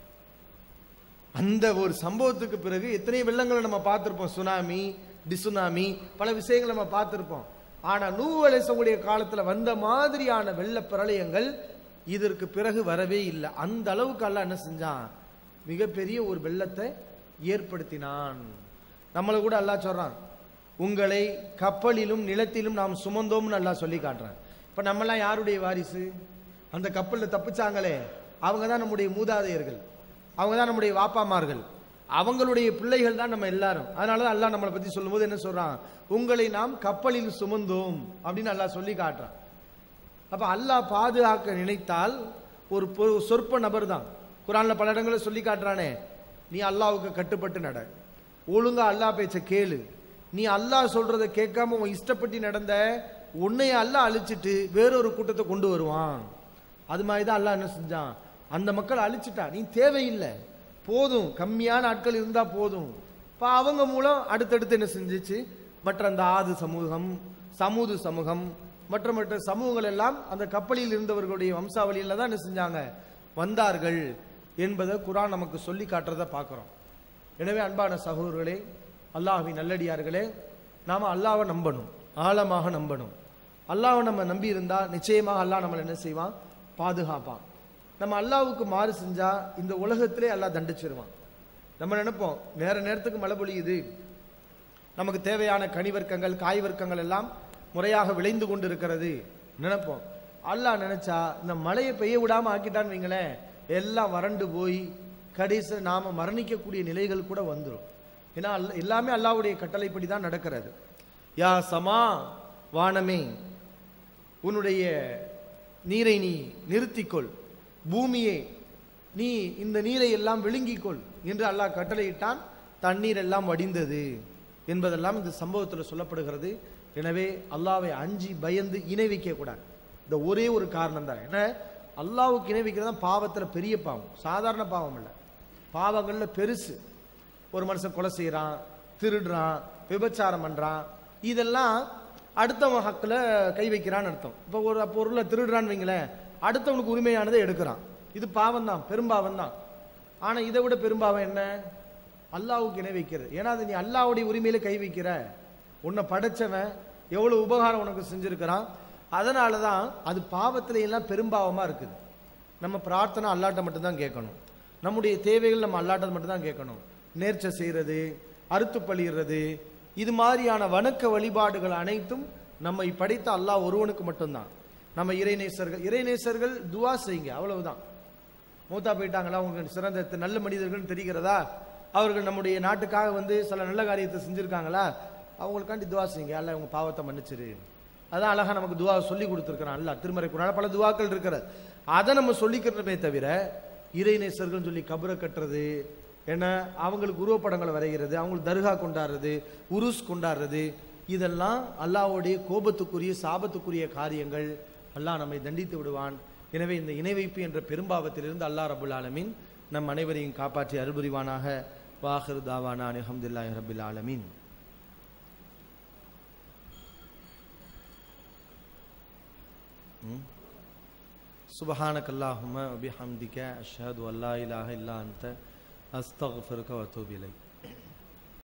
அந்த ஒரு சம்பவத்துக்கு பிறகு எத்தனை வெள்ளங்களை நம்ம பார்த்திருப்போம், சுனாமி, டிசுனாமி, பல விஷயங்களை நம்ம பார்த்திருப்போம். ஆனா நூஹ் அலைஹிஸ்ஸலாமுடைய காலத்துல வந்த மாதிரியான வெள்ள பிரளயங்கள் இதற்கு பிறகு வரவே இல்லை. அந்த அளவுக்கு அல்லாஹ் என்ன செஞ்சான், மிகப்பெரிய ஒரு வெள்ளத்தை ஏற்படுத்தினான். நம்மளை கூட அல்லாஹ் சொல்றான், உங்களை கப்பலிலும் நிலத்திலும் நாம் சுமந்தோம்னு அல்லாஹ் சொல்லி காட்டுறான். இப்ப நம்மலாம் யாருடைய வாரிசு? அந்த கப்பல்ல தப்பிச்சாங்களே அவங்க தான் நம்முடைய மூதாதையர்கள், அவங்க தான் நம்முடைய வாப்பாமார்கள், அவங்களுடைய பிள்ளைகள் தான் நம்ம எல்லாரும். அதனாலதான் அல்லாஹ் நம்மளை பத்தி சொல்லும்போது என்ன சொல்றான், உங்களை நாம் கப்பலில் சுமந்தோம் அப்படின்னு அல்லாஹ் சொல்லி காட்டுறான். அப்ப அல்லாஹ் பாதுகாக்க நினைத்தால் ஒரு சொற்ப நபர் தான். குர்ஆன்ல பல இடங்களில் சொல்லி காட்டுறானே, நீ அல்லாஹ்வுக்கு கட்டுப்பட்டு நட, ஒழுங்கா அல்லாஹ் பேச்ச கேளு. நீ அல்லாஹ் சொல்றதை கேட்காம உன் இஷ்டப்பட்டு நடந்த உன்னைய அல்லாஹ் அழிச்சிட்டு வேறொரு கூட்டத்தை கொண்டு வருவான். அது மாதிரிதான் அல்லாஹ் என்ன செஞ்சான், அந்த மக்கள் அழிச்சிட்டா. நீ தேவையில்லை, போதும், கம்மியான ஆட்கள் இருந்தா போதும். இப்ப அவங்க மூலம் அடுத்தடுத்து என்ன செஞ்சிச்சு, மற்ற அந்த ஆது சமூகம், சமூது சமூகம், மற்ற மற்ற சமூகங்கள் எல்லாம் அந்த கப்பலில் இருந்தவர்களுடைய வம்சாவளியில தான் என்ன செஞ்சாங்க, வந்தார்கள் என்பதை குர்ஆன் நமக்கு சொல்லி காட்டுறதை பார்க்கிறோம். எனவே அன்பான சகோதரர்களே, அல்லாஹ்வின் நல்லடியார்களே, நாம அல்லாஹ்வை நம்பணும், ஆழமாக நம்பணும். அல்லாஹ்வை நம்ம நம்பி இருந்தா நிச்சயமாக அல்லாஹ் நம்மளை என்ன செய்வான், பாதுகாப்பான். நம்ம அல்லாஹ்வுக்கு மாறு செஞ்சா இந்த உலகத்திலே அல்லாஹ் தண்டிச்சிருவான். நம்ம நினைப்போம் நேர நேரத்துக்கு மழை பொழியுது, நமக்கு தேவையான கனிவர்க்கங்கள் காய் வர்க்கங்கள் எல்லாம் முறையாக விளைந்து கொண்டு இருக்கிறது நினைப்போம். அல்லாஹ் நினைச்சா இந்த மழையை பெய்ய விடாம ஆக்கிட்டான்னு வைங்களேன், எல்லாம் வறண்டு போய் கடைசி நாம மரணிக்கக்கூடிய நிலைகள் கூட வந்துடும். ஏன்னா எல்லாமே அல்லாஹ்வுடைய கட்டளைப்படி தான் நடக்கிறது. யா சமா, வானமே, உன்னுடைய நீரை நீ நிறுத்திக்கொள், பூமியே நீ இந்த நீரை எல்லாம் விழுங்கிக்கொள் என்று அல்லாஹ் கட்டளையிட்டான். தண்ணீர் எல்லாம் வடிந்தது என்பதெல்லாம் இந்த சம்பவத்தில் சொல்லப்படுகிறது. எனவே அல்லாஹ்வை அஞ்சி பயந்து இணை வைக்க கூடாது. இந்த ஒரே ஒரு காரணம் தான். ஏன்னா அல்லாஹ்வுக்கு இணை வைக்கிறது தான் பாவத்தில் பெரிய பாவம், சாதாரண பாவம் இல்லை, பாவங்கள்ல பெருசு. ஒரு மனுஷன் கொலை செய்யறான், திருடுறான், விபச்சாரம் பண்றான், இதெல்லாம் அடுத்தவன் ஹக்கில் கை வைக்கிறான்னு அர்த்தம். இப்போ ஒரு பொருளை திருடுறான்னு வைங்களேன், அடுத்தவனுக்கு உரிமையானதை எடுக்கிறான், இது பாவம் தான், பெரும்பாவம் தான். ஆனா இதை விட பெரும்பாவம் என்ன, அல்லாஹ்வுக்கு இணை வைக்கிறது. ஏன்னா அது நீ அல்லாஹ்வுடைய உரிமையில கை வைக்கிற, உன்னை படைச்சவன் எவ்வளவு உபகாரம் உனக்கு செஞ்சிருக்கிறான், அதனாலதான் அது பாவத்தில எல்லாம் பெரும்பாவமா இருக்குது. நம்ம பிரார்த்தனை அல்லாஹ்ட்ட மட்டும்தான் கேட்கணும், நம்முடைய தேவைகள் நம்ம அல்லாஹ்ட்ட மட்டும்தான் கேட்கணும். நேர்ச்சை செய்யறது, அறுத்து பலியிறது, இது மாதிரியான வணக்க வழிபாடுகள் அனைத்தும் நம்மை படைத்த அல்லாஹ் ஒருவனுக்கு மட்டும்தான். நம்ம இறைநேசர்கள் துவா செய்யுங்க, அவ்வளவுதான். மூத்தா போயிட்டாங்களா, உங்களுக்கு சிறந்த நல்ல மனிதர்கள் தெரிகிறதா, அவர்கள் நம்முடைய நாட்டுக்காக வந்து சில நல்ல காரியத்தை செஞ்சிருக்காங்களா, அவங்களுக்காண்டி துவா செய்யுங்க, அல்லாஹ் உங்க பாவத்தை மன்னிச்சிரு. அதான் அழகா நமக்கு துவா சொல்லி கொடுத்துருக்கிறான் அல்லாஹ். திருமறை குர்ஆன்ல பல துவாக்கள் இருக்கிறது, அதை நம்ம சொல்லிக்கிறோமே தவிர இறைநேசர்கள் சொல்லி கபரை கட்டுறது, ஏன்னா அவங்களுக்கு உருவப்படங்களை வரைகிறது, அவங்களுக்கு தர்கா கொண்டாடுறது, உருஸ் கொண்டாடுறது, இதெல்லாம் அல்லாஹ்வுடைய கோபத்துக்குரிய சாபத்துக்குரிய காரியங்கள். அல்லாஹ் நம்மை தண்டித்து விடுவான். எனவே இந்த இணை வைப்பு என்ற பெரும்பாவத்திலிருந்து அல்லாஹ் ரப்புல் ஆலமீன் நம் அனைவரையும் காப்பாற்றி அருள்புரிவானாக. வாஹிரு தாவானா அல்ஹம்துலில்லாஹி ரப்பில் ஆலமீன். சுப்ஹானக்கல்லாஹும்ம வபிஹம்திக அஷ்ஹது அல்லா இலாஹா இல்லா அன்த அஸ்தக்ஃபிருக வ அத்தூபு இலைக்.